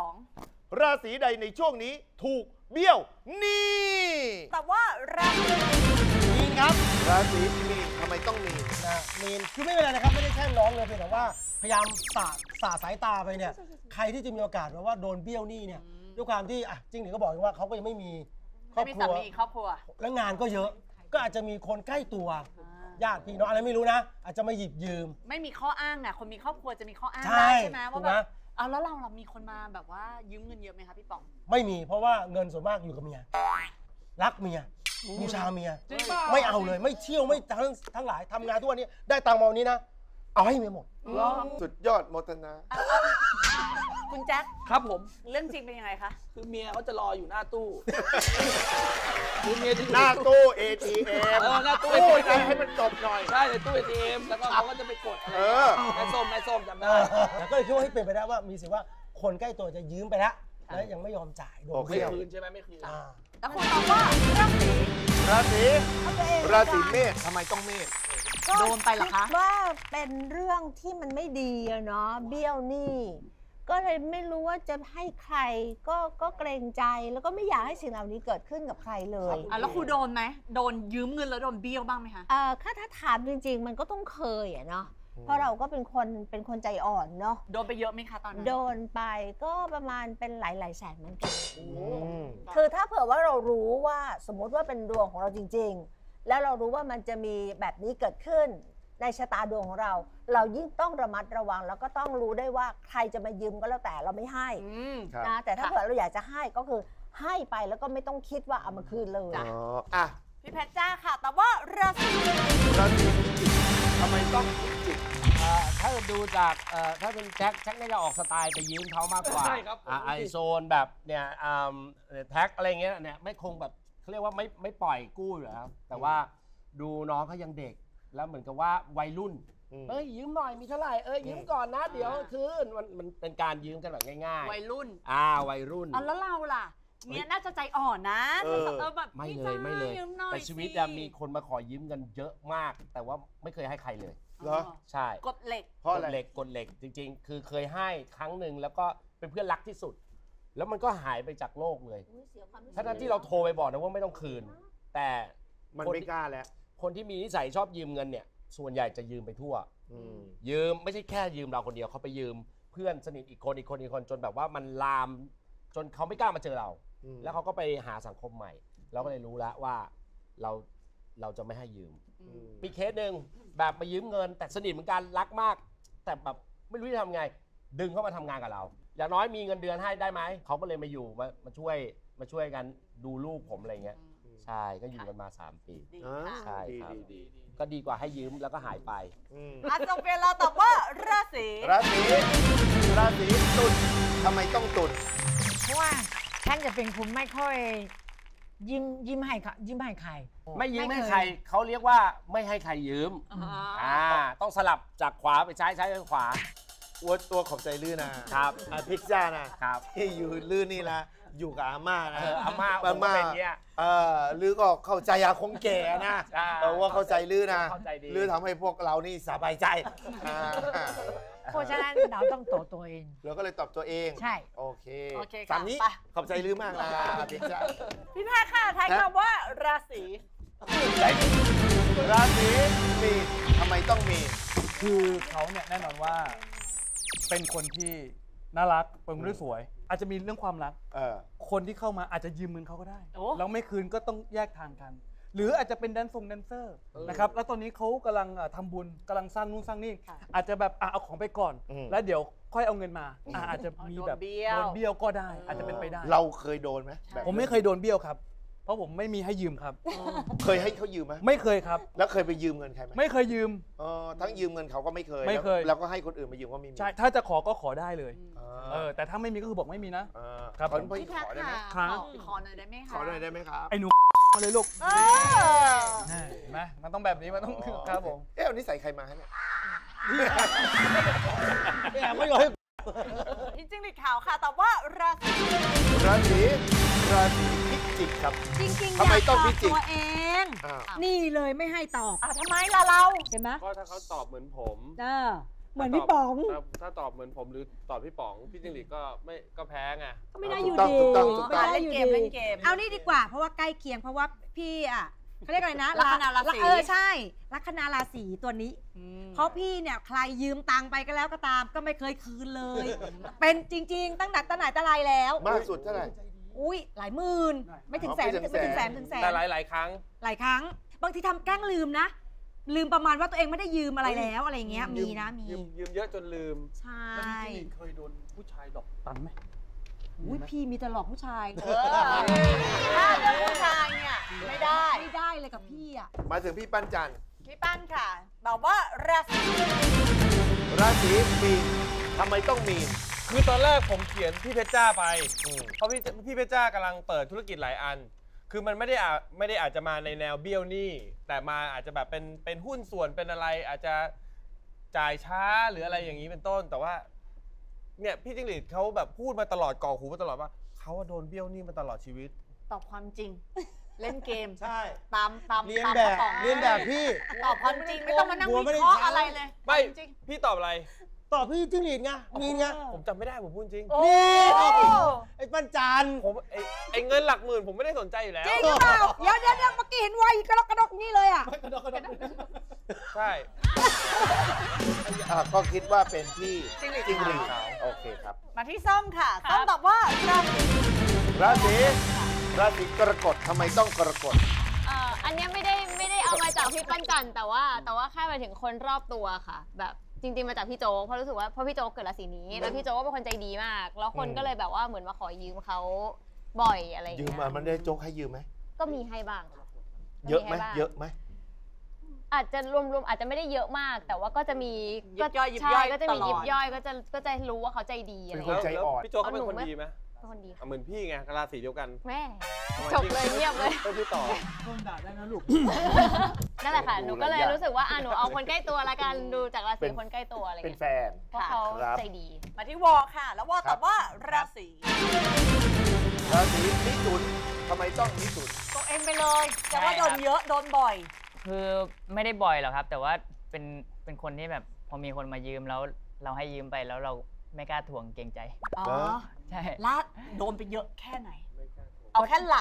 Speaker 2: 2
Speaker 1: ราศีใดในช่วงนี้ถูกเบี้ยวนี่
Speaker 2: แต่ว่าราศี
Speaker 3: มีนครับ
Speaker 1: ราศีมีนทำไมต้องมี
Speaker 3: นะมีนคือไม่เป็นไรนะครับไม่ได้แช่งน้องเลยเพียงแต่ว่าพยายามสาดสายตาไปเนี่ยใครที่จะมีโอกาสแบบว่าโดนเบี้ยวนี่เนี่ยด้วยความที่จริงหรือก็บอกว่าเขาก็ยังไม่มี
Speaker 2: ครอบครัว
Speaker 3: แล้วงานก็เยอะก็อาจจะมีคนใกล้ตัวญาติพี่น้องอะไรไม่รู้นะอาจจะมาหยิบยืม
Speaker 2: ไม่มีข้ออ้างอ่ะคนมีครอบครัวจะมีข้ออ้างได้ใช่ไหมว่าแบบแล้วเรามีคนมาแบบว่ายืมเงินเยอะไหมคะพี่ป๋อง
Speaker 3: ไม่มีเพราะว่าเงินส่วนมากอยู่กับเมียรักเมียบูชาเมียไม่เอาเลยไม่เที่ยวไม่ทั้งหลายทำงานทุกวันนี้ได้ตังค์มาวันนี้นะเอาให้เมียหมด
Speaker 1: สุดยอดโมทนา
Speaker 2: คุณแจ็ค
Speaker 12: ครับผม
Speaker 2: เรื่องจริงเป็นยังไงคะ
Speaker 12: คือเมียเขาจะรออยู่หน้าตู้
Speaker 1: คือเมียหน้าตู้ ATM
Speaker 12: หน้าตู้
Speaker 1: ATM ให้มันจบหน่อย
Speaker 12: ใช่ในตู้ ATM แล้วก็เขาก็จะไปกดอะไรแม่ส้มจำได้
Speaker 3: แล้วก็เลยคิดว่าให้เป็นไปได้ว่ามีสิว่าคนใกล้ตัวจะยืมไปแล้วแล้วยังไม่ยอมจ่ายโดน
Speaker 12: ไม่คืนใช่ไหมไม่คืน
Speaker 2: แล้วคุณตอบว่า
Speaker 1: ราศีเมษทำไมต้องเมษ
Speaker 2: โดนไปเหรอคะ
Speaker 14: ว่าเป็นเรื่องที่มันไม่ดีเนาะเบี้ยวหนี้ก็เลยไม่รู้ว่าจะให้ใครก็เกรงใจแล้วก็ไม่อยากให้สิ่งเหล่านี้เกิดขึ้นกับใครเลย
Speaker 2: แล้วครูโดนไหมโดนยืมเงินแล้วโดนเบี้ยวบ้างไหมคะ
Speaker 14: ถ้าถามจริงๆมันก็ต้องเคยเนาะเพราะเราก็เป็นคนใจอ่อนเนาะ
Speaker 2: โดนไปเยอะไหมคะตอนนั้น
Speaker 14: โดนไปก็ประมาณเป็นหลายแสนเหมือนกันคือถ้าเผื่อว่าเรารู้ว่าสมมติว่าเป็นดวงของเราจริงๆแล้วเรารู้ว่ามันจะมีแบบนี้เกิดขึ้นในชะตาดวงของเราเรายิ่งต้องระมัดระวังแล้วก็ต้องรู้ได้ว่าใครจะมายืมก็แล้วแต่เราไม่ให้นะแต่ถ้าเผื่อเราอยากจะให้ก็คือให้ไปแล้วก็ไม่ต้องคิดว่าเอามาคืนเลย
Speaker 2: พี่เพชรจ้าค่ะแต่ว่าราศี
Speaker 1: ทำไมต้องพิจิก
Speaker 13: ถ้าดูจากถ้าเป็นแจ็คน่าจะออกสไตล์ไปยืมเขามากกว่าไอโซนแบบเนี่ยแท็กอะไรเงี้ยเนี่ยไม่คงแบบเขาเรียกว่าไม่ปล่อยกู้อยู่แล้วแต่ว่าดูน้องเขายังเด็กแล้วเหมือนกับว่าวัยรุ่นเอ้ยยืมหน่อยมีเท่าไหร่ยืมก่อนนะเดี๋ยวคืนมันเป็นการยืมกันแบบง่ายๆ
Speaker 2: วัยรุ่น
Speaker 13: วัยรุ่น
Speaker 2: แล้วเราล่ะเนี่ยน่าจะใจอ่อนนะแบบ
Speaker 13: ไม่เลยแต่ชีวิตมีคนมาขอยืมเงินเยอะมากแต่ว่าไม่เคยให้ใครเลย
Speaker 1: เหรอ
Speaker 13: ใช่
Speaker 2: กดเหล็ก
Speaker 13: เพราะอะไรกดเหล็กจริงๆคือเคยให้ครั้งหนึ่งแล้วก็เป็นเพื่อนรักที่สุดแล้วมันก็หายไปจากโลกเลยทั้งที่เราโทรไปบอกนะว่าไม่ต้องคืนแต่
Speaker 1: มันไม่กล้าแล้ว
Speaker 13: คนที่มีนิสัยชอบยืมเงินเนี่ยส่วนใหญ่จะยืมไปทั่วยืมไม่ใช่แค่ยืมเราคนเดียวเขาไปยืมเพื่อนสนิทอีกคนจนแบบว่ามันลามจนเขาไม่กล้ามาเจอเราแล้วเขาก็ไปหาสังคมใหม่เราก็เลยรู้แล้วว่าเราจะไม่ให้ยืมมีเคสหนึ่งแบบมายืมเงินแต่สนิทเหมือนกันรักมากแต่แบบไม่รู้จะทำไงดึงเข้ามาทำงานกับเราอย่างน้อยมีเงินเดือนให้ได้ไหมเขาก็เลยมาอยู่มาช่วยกันดูลูกผมอะไรเงี้ยใช่ก็อยู่กันมา3 ปีใช่ครับก็ดีกว่าให้ยืมแล้วก็หายไป
Speaker 2: โอเคเราตอบว่าราศี
Speaker 1: ตุลทำไมต้องตุล
Speaker 11: เพราะว่าฉันจะเป็นคนไม่ค่อยยิ้มให้ใคร
Speaker 13: ไม่ยืมให้ใครเขาเรียกว่าไม่ให้ใครยืมต้องสลับจากขวาไปซ้ายไปขวา
Speaker 1: ตัวขอบใจลื่นนะครับพิซซ่านะครับที่อยู่ลื่นนี่นะอยู่กับอาม่านะ
Speaker 13: อาม่าเป็นเนี้ย
Speaker 1: ลือก็เข้าใจคงแก่นะว่าเข้าใจลื่นนะลื่นทำให้พวกเรานี่สบายใจ
Speaker 11: เพราะฉะนั้นเราต้องตอบตัวเอง
Speaker 1: เราก็เลยตอบตัวเอง
Speaker 11: ใช่
Speaker 1: โอเคตามนี้ขอบใจลื่นมากนะพิซซ่า
Speaker 2: พี่แพรค่ะทายคำว่าราศี
Speaker 1: มีนทำไมต้องมี
Speaker 4: คือเขาเนี่ยแน่นอนว่าเป็นคนที่น่ารักเป็นคนที่สวยอาจจะมีเรื่องความรักคนที่เข้ามาอาจจะยืมเงินเขาก็ได้แล้วไม่คืนก็ต้องแยกทางกันหรืออาจจะเป็นแดนเซอร์นะครับแล้วตอนนี้เขากำลังทำบุญกำลังสร้างนู่นสร้างนี่อาจจะแบบเอาของไปก่อนแล้วเดี๋ยวค่อยเอาเงินมาอาจจะมีแบบโดนเบี้ยวก็ได้อาจจะเป็นไปได้
Speaker 1: เราเคยโดนไหม
Speaker 4: ผมไม่เคยโดนเบี้ยวครับเพราะผมไม่มีให้ยืมครับ
Speaker 1: เคยให้เขายืมไหม
Speaker 4: ไม่เคยครับ
Speaker 1: แล้วเคยไปยืมเงินใครไหม
Speaker 4: ไม่เคยยืม
Speaker 1: ทั้งยืมเงินเขาก็ไม่เคยแล้วก็ให้คนอื่นมายืมก็ไม่มี
Speaker 4: ใช่ถ้าจะขอก็ขอได้เลยแต่ถ้าไม่มีก็คือบอกไม่มีนะครับ
Speaker 1: พี่แท็ก
Speaker 2: ค่ะขอหน่อยได้ไหมคะ
Speaker 1: ขอหน่อยได้ไหมครับ
Speaker 4: ไอ้หนูมาเลยลูกเห็นไหมมันต้องแบบนี้มันต้องครับผม
Speaker 1: วันนี้ใส่ใครมาเนี่ย
Speaker 13: ไม่ยอม
Speaker 2: จริงๆลิดขาวค่ะตอบว่าราศี
Speaker 1: พิจิกครับ
Speaker 11: จริงๆ
Speaker 1: ทำไมต้องพิจิก
Speaker 11: ตัวเองนี่เลยไม่ให้ตอบ
Speaker 2: ทำไมล่ะเรา
Speaker 11: เห็นไหม
Speaker 5: ก็ถ้าเขาตอบเหมือนผม
Speaker 11: เหมือนพี่ป๋อง
Speaker 5: ถ้าตอบเหมือนผมหรือตอบพี่ป๋องพี่จิงหรีดก็แพ้ไง
Speaker 11: ก็ไม่ได้อยู่ดี
Speaker 2: ไม่ได้อยู่ดี
Speaker 11: เอานี่ดีกว่าเพราะว่าใกล้เคียงเพราะว่าพี่เขาเรียกอะไรนะ
Speaker 2: ลัคนาราศี
Speaker 11: ใช่ลัคนาราศีตัวนี้เพราะพี่เนี่ยใครยืมตังไปก็แล้วก็ตามก็ไม่เคยคืนเลยเป็นจริงๆตั้งแต่ไหนแต่ไรแล้ว
Speaker 1: มากสุดเท่าไหร่
Speaker 11: อุ้ยหลายหมื่นไม่ถึงแสน
Speaker 5: แต่หลายครั้ง
Speaker 11: บางทีทำแกล้งลืมนะลืมประมาณว่าตัวเองไม่ได้ยืมอะไรแล้วอะไรเงี้ยมี
Speaker 5: ยืมเยอะจนลืม
Speaker 11: ใช่
Speaker 4: เคยโดนผู้ชายหลอกตังไหม
Speaker 11: อุ้ยพี่มีแต่หลอกผู้ชาย
Speaker 2: ถ้าเรื่องผู้ชายเนี่ยไม่ได้
Speaker 11: เลยกับพี่
Speaker 1: มาถึงพี่ปั้นจัน
Speaker 2: พี่ปั้นค่ะตอบว่าราศี
Speaker 1: มีนทำไมต้องมีน
Speaker 5: คือตอนแรกผมเขียนพี่เพชรจ้าไปเพราะพี่เพชรจ้ากำลังเปิดธุรกิจหลายอันคือมันไม่ได้อาจจะมาในแนวเบี้ยวหนี้แต่มาอาจจะแบบเป็นหุ้นส่วนเป็นอะไรอาจจะจ่ายช้าหรืออะไรอย่างนี้เป็นต้นแต่ว่าเนี่ยพี่จิ้งหรีดเขาแบบพูดมาตลอดก่อหูมาตลอดว่าเขาโดนเบี้ยวหนี้มาตลอดชีวิต
Speaker 2: ตอบความจริงเล่นเกม
Speaker 1: ใช่
Speaker 2: ตาม
Speaker 1: เรียนแบบพี่
Speaker 2: ตอบความจริงไม่ต้องมานั่งวิเคราะห์อะไรเลย
Speaker 5: ไม่พี่ตอบอะไร
Speaker 3: ตอบพี่จิ้งหรีดไงมีไง
Speaker 5: ผมจำไม่ได้ผมพูดจริง
Speaker 3: นี่ไอ้ปั้นจัน
Speaker 5: ผมไอ้เงินหลักหมื่นผมไม่ได้สนใจอยู่แล้ว
Speaker 11: จริงหรือเปล่าเดี๋ยวเมื่อกี้เห็นไวกระดกนี่เลย
Speaker 5: กระดกใช่
Speaker 1: ก็คิดว่าเป็นพี่จิ้งหรีดโอเคครับ
Speaker 2: มาที่ส้มค่ะส้มตอบว่า
Speaker 1: ราศีกรกฎทำไมต้องกรกฎ
Speaker 7: อันนี้ไม่ได้เอามาจากพี่ปั้นจันแต่ว่าแค่ไปถึงคนรอบตัวค่ะแบบจริงๆมาจากพี่โจ๊กเพราะรู้สึกว่าพี่โจ๊กเกิดราศีนี้แล้วพี่โจ๊กเป็นคนใจดีมากแล้วคนก็เลยแบบว่าเหมือนมาขอยืมเขาบ่อยอะไรอย่างเงี้ย
Speaker 1: ยืมมันได้โจ๊กให้ยืมไหม
Speaker 7: ก็มีให้บ้าง
Speaker 1: เยอะไหม
Speaker 7: อาจจะรวมๆอาจจะไม่ได้เยอะมากแต่ว่าก็จะมี
Speaker 2: ยิบย่อย
Speaker 7: ก็จะมียิบย่อยก็จะรู้ว่าเขาใจดีอะไร
Speaker 1: เป็นคนใจอ่อน
Speaker 5: พี่โจ๊กเขาเป็นคนดีไหม
Speaker 7: เป็นคนดีค่ะ
Speaker 5: เหมือนพี่ไงราศีเดียวกัน
Speaker 7: แม่จบเลยเงียบเลย
Speaker 5: ต้องพี่ต่อ
Speaker 4: โดนด่าได้นะลูก
Speaker 7: นั่นแหละค่ะ หนูก็เลยรู้สึกว่าหนูเอาคนใกล้ตัวละกัน ดูจากราศีคนใกล้ตัวอะไร
Speaker 1: เป็น
Speaker 7: เงี้ย
Speaker 1: แฟน
Speaker 7: เพราะเขาใจดี
Speaker 2: มาที่วอค่ะ แล้ววอตอบว่าราศี
Speaker 1: ราศีมิถุนทำไมต้องมิถุน
Speaker 2: ตัวเองไปเลยแต่ว่าโดนเยอะโดนบ่อย
Speaker 6: คือไม่ได้บ่อยหรอกครับ แต่ว่าเป็นคนที่แบบพอมีคนมายืมแล้วเราให้ยืมไปแล้วเราไม่กล้าทวงเกรงใจ
Speaker 2: อ๋อ
Speaker 6: ใช่
Speaker 2: แล้วโดนไปเยอะแค่ไหน เอาแค่หลัก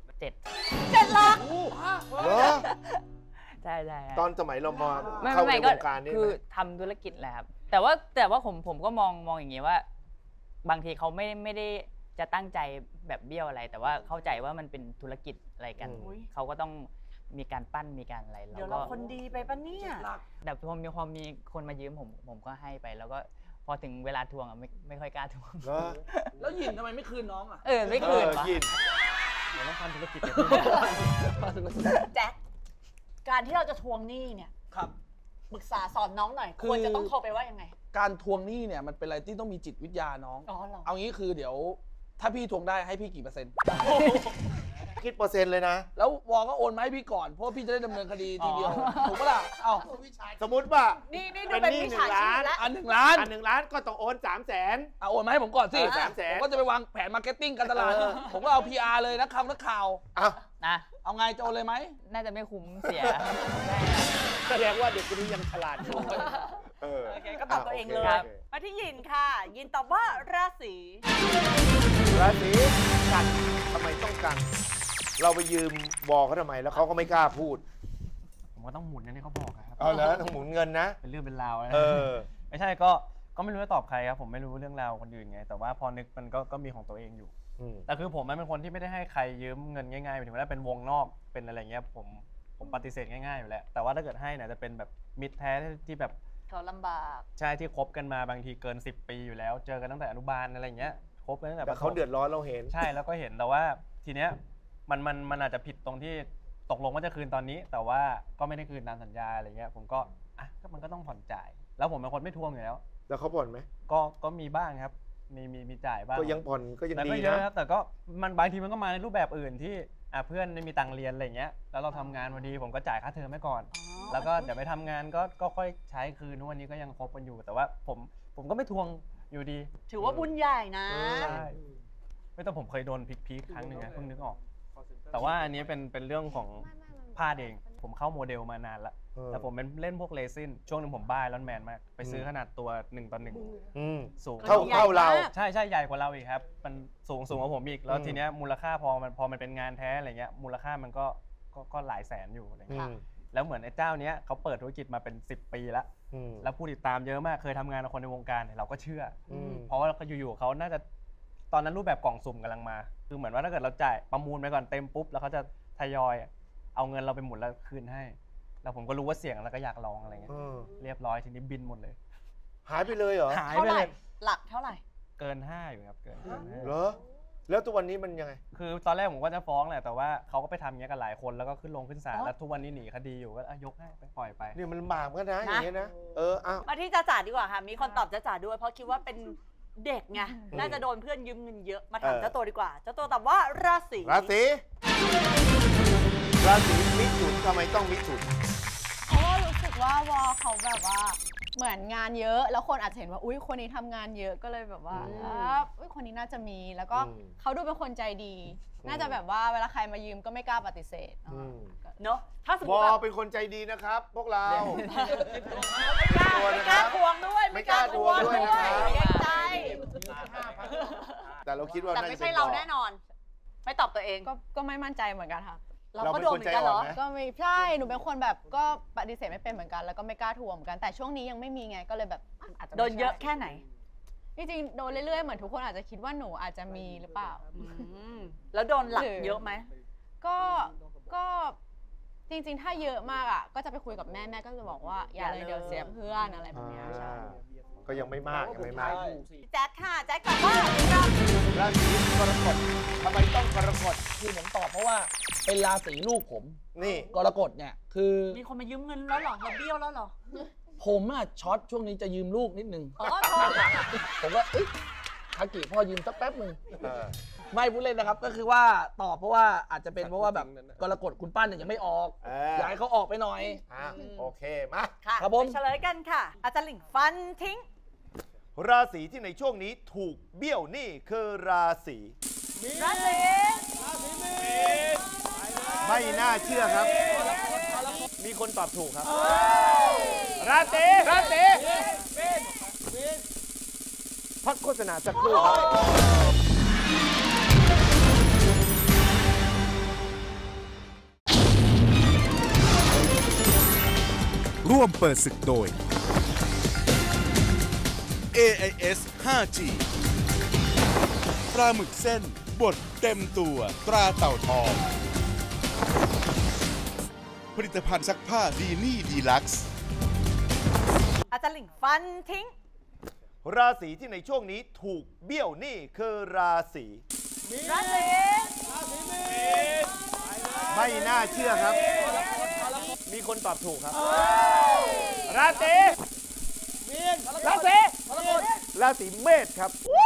Speaker 6: 7
Speaker 2: หลัก
Speaker 1: เหรอ
Speaker 6: ใช่ใช่
Speaker 1: ตอนสมัยเรามา
Speaker 6: ไม่
Speaker 1: เข้าใน
Speaker 6: ไม่
Speaker 1: ว
Speaker 6: ก็
Speaker 1: งการนี่
Speaker 6: คือ
Speaker 1: ไหม
Speaker 6: ทำธุรกิจแหละครับแต่ว่าผมก็มองอย่างนี้ว่า บางทีเขาไม่ได้จะตั้งใจแบบเบี้ยวอะไร แต่ว่าเข้าใจว่ามันเป็นธุรกิจอะไรกัน เขาก็ต้องมีการปั้นมีการอะไร
Speaker 2: เดี๋ยวเราคนดีไปปะเนี่ย
Speaker 6: แต่พอมีคนมายืมผมก็ให้ไป แล้วก็พอถึงเวลาทวงไม่ค่อยกล้าทวง
Speaker 12: แล้วยินทำไมไม่คืนน้องอ่ะ
Speaker 6: ไม่คืนวะ
Speaker 1: ยิน
Speaker 15: เดี๋ยวต้องทำธุรกิจ
Speaker 2: แจ็คการที่เราจะทวงหนี้เนี่ย
Speaker 12: ครับ
Speaker 2: ปรึกษาสอนน้องหน่อย ควรจะต้องโทรไปว่ายังไง
Speaker 12: การทวงหนี้เนี่ยมันเป็นอะไรที่ต้องมีจิตวิทยาน้อง
Speaker 2: อ๋อเหรอ
Speaker 12: เอางี้คือเดี๋ยวถ้าพี่ทวงได้ให้พี่กี่เปอร์เซ็นต์
Speaker 1: คิดเปอร์เซ็นต์เลยนะ
Speaker 12: แล้ววอก็โอนมาให้พี่ก่อนเพราะว่าพี่จะได้ดำเนินคดีทีเดียวถูกปะล่ะเอ้า
Speaker 1: สมมุติว่า
Speaker 2: นี่ดู
Speaker 1: เป็น
Speaker 2: เป็น
Speaker 1: หนี้
Speaker 2: วิ
Speaker 1: ห
Speaker 2: ชา
Speaker 1: นึ่ง
Speaker 2: ชี
Speaker 1: ล้า
Speaker 2: พ
Speaker 1: น
Speaker 2: แล้ว
Speaker 12: อัน1 ล้าน
Speaker 1: 1 ล้านก็ต้องโอน300,000
Speaker 12: โอนมาให้ผมก่อนสิ
Speaker 1: 300,000
Speaker 12: ผมก็จะไปวางแผนมาร์เก็ตติ้งการตลาด ผมก็เอา PR เลยนักข่าว
Speaker 6: นะ
Speaker 12: เอาไงจะโอนเลยไหม
Speaker 6: น่าจะไม่คุ้มเสีย
Speaker 1: แสดงว่าเด็กคนนี้ยังฉลาดอยู่
Speaker 2: โอเคก็ตอบตัวเองเลย
Speaker 1: โค
Speaker 2: มาที่ยินค่ะ ยินตอบว่าราศี
Speaker 1: ราศีกันทำไมต้องกัน เราไปยืมวอเขาทำไมแล้วเขาก็ไม่กล้าพูด
Speaker 15: ผมก็ต้องหมุนอย่างที่เขาบอกอะครับ
Speaker 1: เอาแล้วต้องหมุนเงินนะ
Speaker 15: เป็นเรื่องเป็นราวนะ
Speaker 1: เออ
Speaker 15: ไม่ใช่ก็ไม่รู้จะตอบใครครับผมไม่รู้เรื่องราวคนอื่นไง แต่ว่าพอนึกมันก็มีของตัวเองอยู่แต่คือผมเป็นคนที่ไม่ได้ให้ใครยืมเงินง่ายๆหมายถึงว่าเป็นวงนอกเป็นอะไรเงี้ยผมปฏิเสธง่ายๆอยู่แล้วแต่ว่าถ้าเกิดให้เนี่ยจะเป็นแบบมิตรแท้ที่แบบ
Speaker 2: เขาลำบาก
Speaker 15: ใช่ที่คบกันมาบางทีเกิน10 ปีอยู่แล้วเจอกันตั้งแต่อนุบาลอะไรเงี้ยคบกันตั้งแต่
Speaker 1: แต่เขาเดือดร้อนเราเห็น
Speaker 15: ใช่แล้วก็เห็นแต่ว่าทีเนี้ยมันอาจจะผิดตรงที่ตกลงว่าจะคืนตอนนี้ แต่ว่าก็ไม่ได้คืนตามสัญญาอะไรเงี้ยผมก็มันก็ต้องผ่อนจ่ายแล้วผมเป็นคนไม่ทวงอยู่แล้ว
Speaker 1: แล้วเขาผ่อนไหม
Speaker 15: ก็มีบ้างครับมีจ่ายบ้าง
Speaker 1: ก็ยังผ่อนก็ยัง
Speaker 15: แต่
Speaker 1: ดี
Speaker 15: ก็เย
Speaker 1: นะ
Speaker 15: อะครับแต่ก็มันบางทีมันก็มาในรูปแบบอื่นที่เพื่อนไม่มีตังค์เรียนอะไรเงี้ยแล้วเราทำงานพอดีผมก็จ่ายค่าเทอมให้ก่อน แล้วก็เดี๋ยวไปทำงานก็ค่อยใช้คืนทุกวันนี้ก็ยังคบกันอยู่ แต่ว่าผมก็ไม่ทวงอยู่ดี
Speaker 2: ถือว่าบุญใหญ่นะ
Speaker 15: ใช่ไม่ต้องผมเคยโดนพีคครั้งหนึ่งนะเพิ่งนึกออก แต่ว่าอันนี้เป็นเรื่องของพลาดเองผมเข้าโมเดลมานานละแต่ผมเป็นเล่นพวกเลซินช่วงหนึ่งผมบ้าไอรอนแมนมากไปซื้อขนาดตัว1:1สูง
Speaker 1: เท่าเรา
Speaker 15: ใช่ใหญ่กว่าเราอีกครับมันสูงกว่าผมอีกแล้วทีเนี้ยมูลค่าพอมันเป็นงานแท้อะไรเงี้ยมูลค่ามันก็หลายแสนอยู่อะไรเงี้ยแล้วเหมือนไอ้เจ้าเนี้ยเขาเปิดธุรกิจมาเป็น10 ปีแล้วแล้วผู้ติดตามเยอะมากเคยทำงานกับคนในวงการเราก็เชื่อเพราะว่าอยู่ๆเขาน่าจะตอนนั้นรูปแบบกล่องสุ่มกำลังมาคือเหมือนว่าถ้าเกิดเราจ่ายประมูลไปก่อนเต็มปุ๊บแล้วเขาจะทยอยเอาเงินเราไปหมุนแล้วคืนให้แล้วผมก็รู้ว่าเสี่ยงแล้วก็อยากลองอะไรเงี้ยเรียบร้อยทีนี้บินหมดเลย
Speaker 1: หายไปเลยเหรอ
Speaker 15: หายไปเลย
Speaker 2: หลักเท่าไหร่
Speaker 15: เกิน5อยู่ครับเกิน5
Speaker 1: เหรอแล้วทุกวันนี้มันยังไง
Speaker 15: คือตอนแรกผมก็จะฟ้องแหละแต่ว่าเขาก็ไปทำอย่างนี้กันหลายคนแล้วก็ขึ้นศาลแล้วทุกวันนี้หนีคดีอยู่ก็ยกให้ไปปล่อยไป
Speaker 1: นี่มันบาปกันนะอย่างเงี้ยนะอ้าว
Speaker 2: มาที่จ่าดีกว่าค่ะมีคนตอบจ่าด้วยเพราะคิดว่าเป็นเด็กไงน่าจะโดนเพื่อนยืมเงินเยอะมาถามเจ้าตัวดีกว่าเจ้าตัวตอบว่าราศี
Speaker 1: มิถุนทำไมต้องมิถุน
Speaker 7: เพราะว่ารู้สึกว่าวอเขาแบบว่าเหมือนงานเยอะแล้วคนอาจจะเห็นว่าอุ้ยคนนี้ทำงานเยอะก็เลยแบบว่าอุ้ยคนนี้น่าจะมีแล้วก็เขาดูเป็นคนใจดีน่าจะแบบว่าเวลาใครมายืมก็ไม่กล้าปฏิเสธ
Speaker 2: เนาะถ้าสมมติ
Speaker 1: วอเป็นคนใจดีนะครับพวกเรา
Speaker 2: ไม่กล้าทวงด้วยไม่กล้าทวงด้วยเกรงใจ
Speaker 1: แต่เราคิดว่า
Speaker 2: แต่ไม่ใช่เราแน่นอนไม่ตอบตัวเอง
Speaker 7: ก็ไม่มั่นใจเหมือนกันค่ะ
Speaker 2: เราก็โดนเหมือนกันเหรอ
Speaker 7: ก็ไม่ใช่หนูเป็นคนแบบก็ปฏิเสธไม่เป็นเหมือนกันแล้วก็ไม่กล้าทวงเหมือนกันแต่ช่วงนี้ยังไม่มีไงก็เลยแบบอาจจะ
Speaker 2: โดนเยอะแค่ไหน
Speaker 7: จริงๆโดนเรื่อยๆเหมือนทุกคนอาจจะคิดว่าหนูอาจจะมีหรือเปล่า
Speaker 2: แล้วโดนหลักเยอะไหม
Speaker 7: ก็จริงๆถ้าเยอะมากอ่ะก็จะไปคุยกับแม่ก็จะบอกว่าอย่าเลยเดี๋ยวเสียเพื่อนอะไรแบบนี้ใช่
Speaker 1: ก็ยังไม่มาก
Speaker 2: แจ็คค่ะแจ็คตอบว่า
Speaker 1: ราศีกรกฎทำไมต้องกรกฎ
Speaker 12: คือผมตอบเพราะว่าเป็นราศีลูกผม
Speaker 1: นี่
Speaker 12: กรกฎเนี่ยคือ
Speaker 2: มีคนมายืมเงินแล้วหรอเราเบี้ยวแล้วหรอ
Speaker 12: ผมช็อตช่วงนี้จะยืมลูกนิดนึงผมก็คากิพ่อยืมสักแป๊บหนึ่งไม่พูดเล่นนะครับก็คือว่าตอบเพราะว่าอาจจะเป็นเพราะว่าแบบกรกฎคุณปั้นเนี่ยยังไม่ออกอยากให้เขาออกไปหน่อย
Speaker 1: โอเคมา
Speaker 2: ค่ะ
Speaker 12: ครับผม
Speaker 2: เฉลยกันค่ะ อาจารย์หลิงฟันทิ้ง
Speaker 1: ราศีที่ในช่วงนี้ถูกเบี้ยวหนี้คือราศี
Speaker 2: ราศี
Speaker 1: ไม่น่าเชื่อครับ มีคนตอบถูกครับ ราศีพักโฆษณาสักครู่ครับ
Speaker 10: ร่วมเปิดศึกโดย AIS 5G ปลาหมึกเส้นบดเต็มตัวตราเต่าทองผลิตภัณฑ์ซักผ้าดีนี่ดีลักซ์
Speaker 2: อาจารย์หลิงฟันทิ้ง
Speaker 1: ราศีที่ในช่วงนี้ถูกเบี้ยวหนี้คือราศี
Speaker 2: ราศี
Speaker 1: ไม่น่าเชื่อครับ มีคนตอบถูกครับ ราศีเมษครับ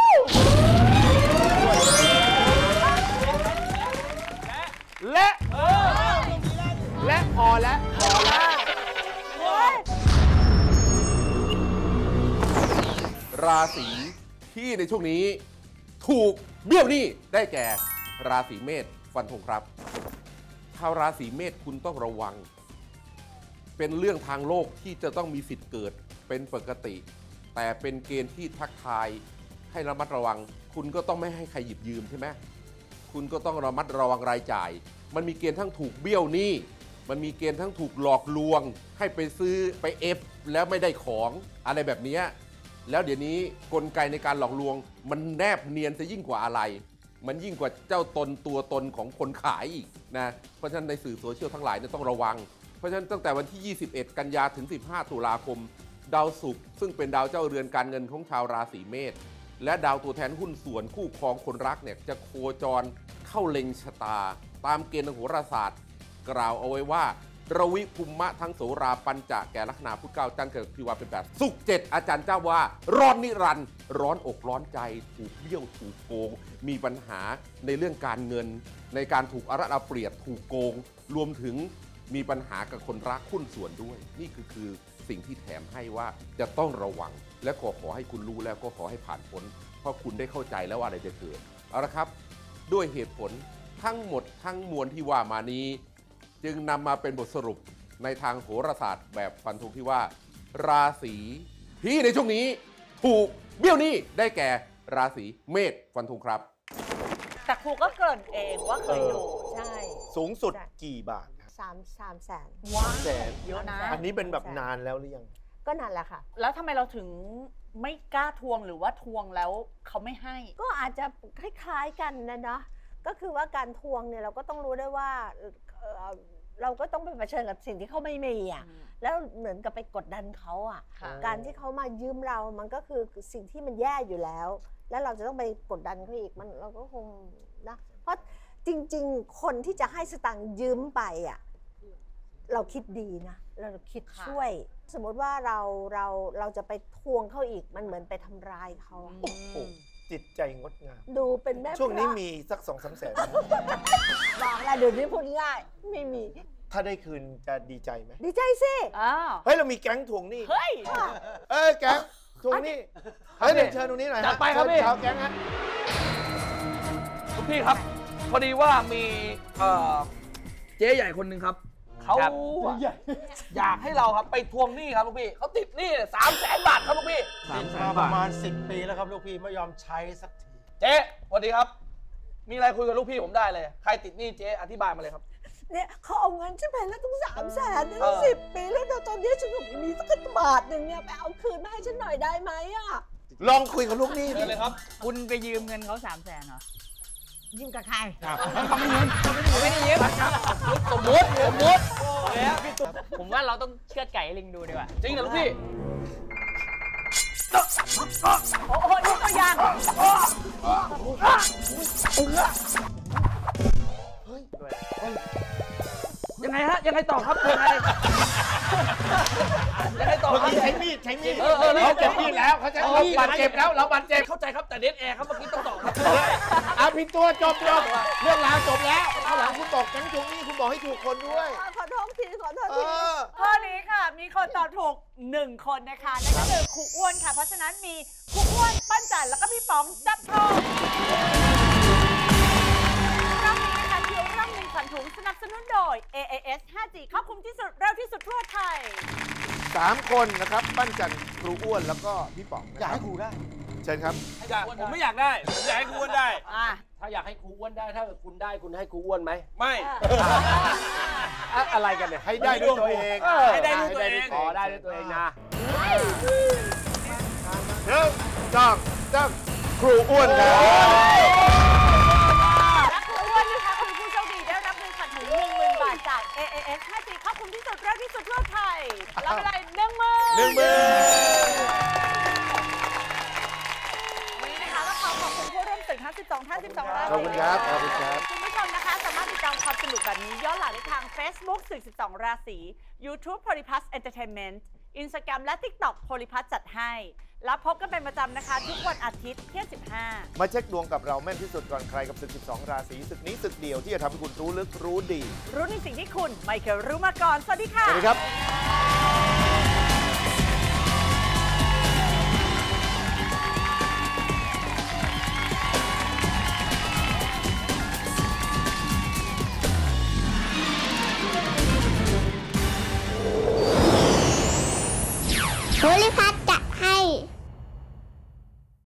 Speaker 1: และพอแล้ว
Speaker 9: ราศีที่ในช่วงนี้ถูกเบี้ยวหนี้ได้แก่ราศีเมษฟันธงครับชาวราศีเมษคุณต้องระวังเป็นเรื่องทางโลกที่จะต้องมีสิทธิ์เกิดเป็นปกติแต่เป็นเกณฑ์ที่ทักทายให้ระมัดระวังคุณก็ต้องไม่ให้ใครหยิบยืมใช่ไหมคุณก็ต้องระมัดระวังรายจ่ายมันมีเกณฑ์ทั้งถูกเบี้ยวหนี้มันมีเกณฑ์ทั้งถูกหลอกลวงให้ไปซื้อไปเอฟแล้วไม่ได้ของอะไรแบบนี้แล้วเดี๋ยวนี้กลไกในการหลอกลวงมันแนบเนียนซะยิ่งกว่าอะไรมันยิ่งกว่าเจ้าตนตัวตนของคนขายอีกนะเพราะฉะนั้นในสื่อโซเชียลทั้งหลายเนี่ยต้องระวังเพราะฉะนั้นตั้งแต่วันที่ 21 กันยาถึง 15 ตุลาคมดาวศุกร์ซึ่งเป็นดาวเจ้าเรือนการเงินของชาวราศีเมษและดาวตัวแทนหุ้นส่วนคู่ครองคนรักเนี่ยจะโคจรเข้าเล็งชะตาตามเกณฑ์ทางโหราศาสตร์กล่าวเอาไว้ว่าระวิภุมมะทั้งโสราปัญจะแก่ลัคนาพุธเก้าจันทร์เกิดพิวาเป็นแบบศุกร์7อาจารย์เจ้าว่าร้อนนิรันดร์ร้อนอกร้อนใจถูกเบี้ยวถูกโกงมีปัญหาในเรื่องการเงินในการถูกอารัดเอาเปรียบถูกโกงรวมถึงมีปัญหากับคนรักหุ้นส่วนด้วยนี่คือสิ่งที่แถมให้ว่าจะต้องระวังและขอให้คุณรู้แล้วก็ขอให้ผ่านพ้นเพราะคุณได้เข้าใจแล้วว่าอะไรจะเกิดเอาละครับด้วยเหตุผลทั้งหมดทั้งมวลที่ว่ามานี้จึงนำมาเป็นบทสรุปในทางโหราศาสตร์แบบฟันธงที่ว่าราศีที่ในช่วงนี้ถูกเบี้ยวหนี้ได้แก่ราศีเมษฟันธงครับ
Speaker 2: แต่ครูก็เกริ่นเองว่าเคยดู
Speaker 14: ใช่
Speaker 1: สูงสุดกี่บาทครับ
Speaker 14: 3 แสน
Speaker 2: ว้าว
Speaker 1: แสน
Speaker 2: เยอะนะ
Speaker 1: อันนี้เป็นแบบนานแล้วหรือยัง
Speaker 14: ก็นานแล้วค่ะ
Speaker 2: แล้วทำไมเราถึงไม่กล้าทวงหรือว่าทวงแล้วเขาไม่ให้
Speaker 14: ก็อาจจะคล้ายๆกันนะเนาะก็คือว่าการทวงเนี่ยเราก็ต้องรู้ได้ว่าเราก็ต้องไปเผชิญกับสิ่งที่เขาไม่มีอ่ะแล้วเหมือนกับไปกดดันเขาอ่ะการที่เขามายืมเรามันก็คือสิ่งที่มันแย่อยู่แล้วแล้วเราจะต้องไปกดดันเขาอีกมันเราก็คงนะเพราะจริงๆคนที่จะให้สตางค์ยืมไปอ่ะเราคิดดีนะเราคิดช่วยสมมติว่าเราจะไปทวงเขาอีกมันเหมือนไปทำร้ายเขา
Speaker 1: จิตใจงดงาม
Speaker 14: ดูเป็นแม่
Speaker 1: ช่วงนี้มีสัก 2-3 แสน
Speaker 14: บอกอะไรเดี๋ยวนี้พูดง่ายไม่มี
Speaker 1: ถ้าได้คืนจะดีใจไหม
Speaker 14: ดีใจสิ
Speaker 1: เฮ้ยเรามีแก๊งทวงหนี้
Speaker 2: เฮ้ย
Speaker 1: แก๊งทวงหนี้เฮ้ยเดี๋ยวเชิญตรงนี้หน่อย
Speaker 12: จัดไปครับพี่
Speaker 1: ชาวแก๊งฮะ
Speaker 12: ทุกพี่ครับพอดีว่ามีเจ๊ใหญ่คนหนึ่งครับเขาอยากให้เราครับไปทวงหนี้ครับลูกพี่เขาติดหนี้300,000 บาทครับลูกพี่
Speaker 3: ติดมาประมาณ10 ปีแล้วครับลูกพี่ไม่ยอมใช้สักที
Speaker 12: เจ๊สวัสดีครับมีอะไรคุยกับลูกพี่ผมได้เลยใครติดหนี้เจ๊อธิบายมาเลยครับ
Speaker 14: เนี่ยเขาเอาเงินฉันไปแล้วตั้ง300,000ตั้ง10 ปีแล้วตอนนี้ฉันก็ไม่มีสักบาทหนึ่งเนี่ยไปเอาคืนมาให้ฉันหน่อยได้ไหมอ่ะ
Speaker 1: ลองคุยกับลูกหนี้
Speaker 12: เลยครับ
Speaker 6: คุณไปยืมเงินเขา300,000เหรอ
Speaker 14: ยืมกับใคร
Speaker 6: เขาไม่ยืมไม่ได้ยืม
Speaker 12: สมมติ
Speaker 6: แล้วพี่ตุ๊กผมว่าเราต้องเชือดไก่ลิงดูดีกว่า
Speaker 12: จริงเหรอลูกพี่
Speaker 2: โอ้โหดูตัวอย่าง
Speaker 12: ยังไงฮะยังไงต่อครับยังไงต่อ
Speaker 1: ใช้มีดเราเก็บมีดแล้วเขาจะเราบาดเจ็บแล้วเราบาดเจ็บ
Speaker 12: เข้าใจครับ
Speaker 13: แต่เด็ดแอร์ครับเมื่อกี้ต้องตอบ
Speaker 1: เอาผิดตัวจบเรื่องราวจบแล้วเอาหลังคุณบอกแก๊งทวงหนี้คุณบอกให้ถูกคนด้วย
Speaker 14: ขอโทษทีขอโทษที
Speaker 2: ข้อนี้ค่ะ มีคนตอบถูก 1 คนนะคะนั่นก็คือครูอ้วนค่ะ เพราะฉะนั้นมีครูอ้วนปั้นจันแล้วก็พี่ป๋องจับทองรอบนี้นะคะคือรอบ1 ขวัญถุงสนับสนุนโดย AIS 5G ครอบคลุมที่สุดเร็วที่สุดทั่วไทย
Speaker 1: 3 คนนะครับปั้นจันครูอ้วนแล้วก็พี่ป๋องอยากให้ครูได้เชิญครับ
Speaker 5: ผมไม่อยากได้ผมอยากให้ครูอ้วนได้
Speaker 13: ถ้าอยากให้ครูอ้วนได้ถ้าคุณได้คุณให้ครูอ้วนไหม
Speaker 5: ไม่
Speaker 13: อะไรกันเนี่ย
Speaker 1: ให้ได้ด้วยตัวเอง
Speaker 5: ให้ได้ด้วยตัวเอง
Speaker 13: ขอได้ด้วยตัวเองนะ
Speaker 1: ครูอ้วนครับ
Speaker 2: และครูอ้วนนะคะคือผู้โชคดีได้รับเงินขวัญถุง 10,000 บาทจาก AIS 5G ครอบคลุมที่สุดเร็วที่สุดทั่วไทยรับไปเลย10,000 วันนี้นะคะก็ขอบคุณผู้ร่วมศึกทั้ง12 ท่าน 12 ราศี
Speaker 1: ขอบคุณครับขอบคุณครับ
Speaker 2: คุณผู้ชมนะคะสามารถติดตามความสนุกแบบนี้ย้อนหลังได้ทาง Facebook ศึก12 ราศี YouTube Polyplus Entertainment Instagram และ TikTok Polyplus จัดให้แล้วพบกันเป็นประจำนะคะ ทุกวันอาทิตย์เที่ยง 15
Speaker 1: มาเช็คดวงกับเราแม่นที่สุดก่อนใครกับศึก 12 ราศีศึกนี้ศึกเดียวที่จะทำให้คุณรู้ลึกรู้ดี
Speaker 2: รู้ในสิ่งที่คุณไม่เคยรู้มาก่อน สวัสดีค่ะ
Speaker 1: สวัสดีครับ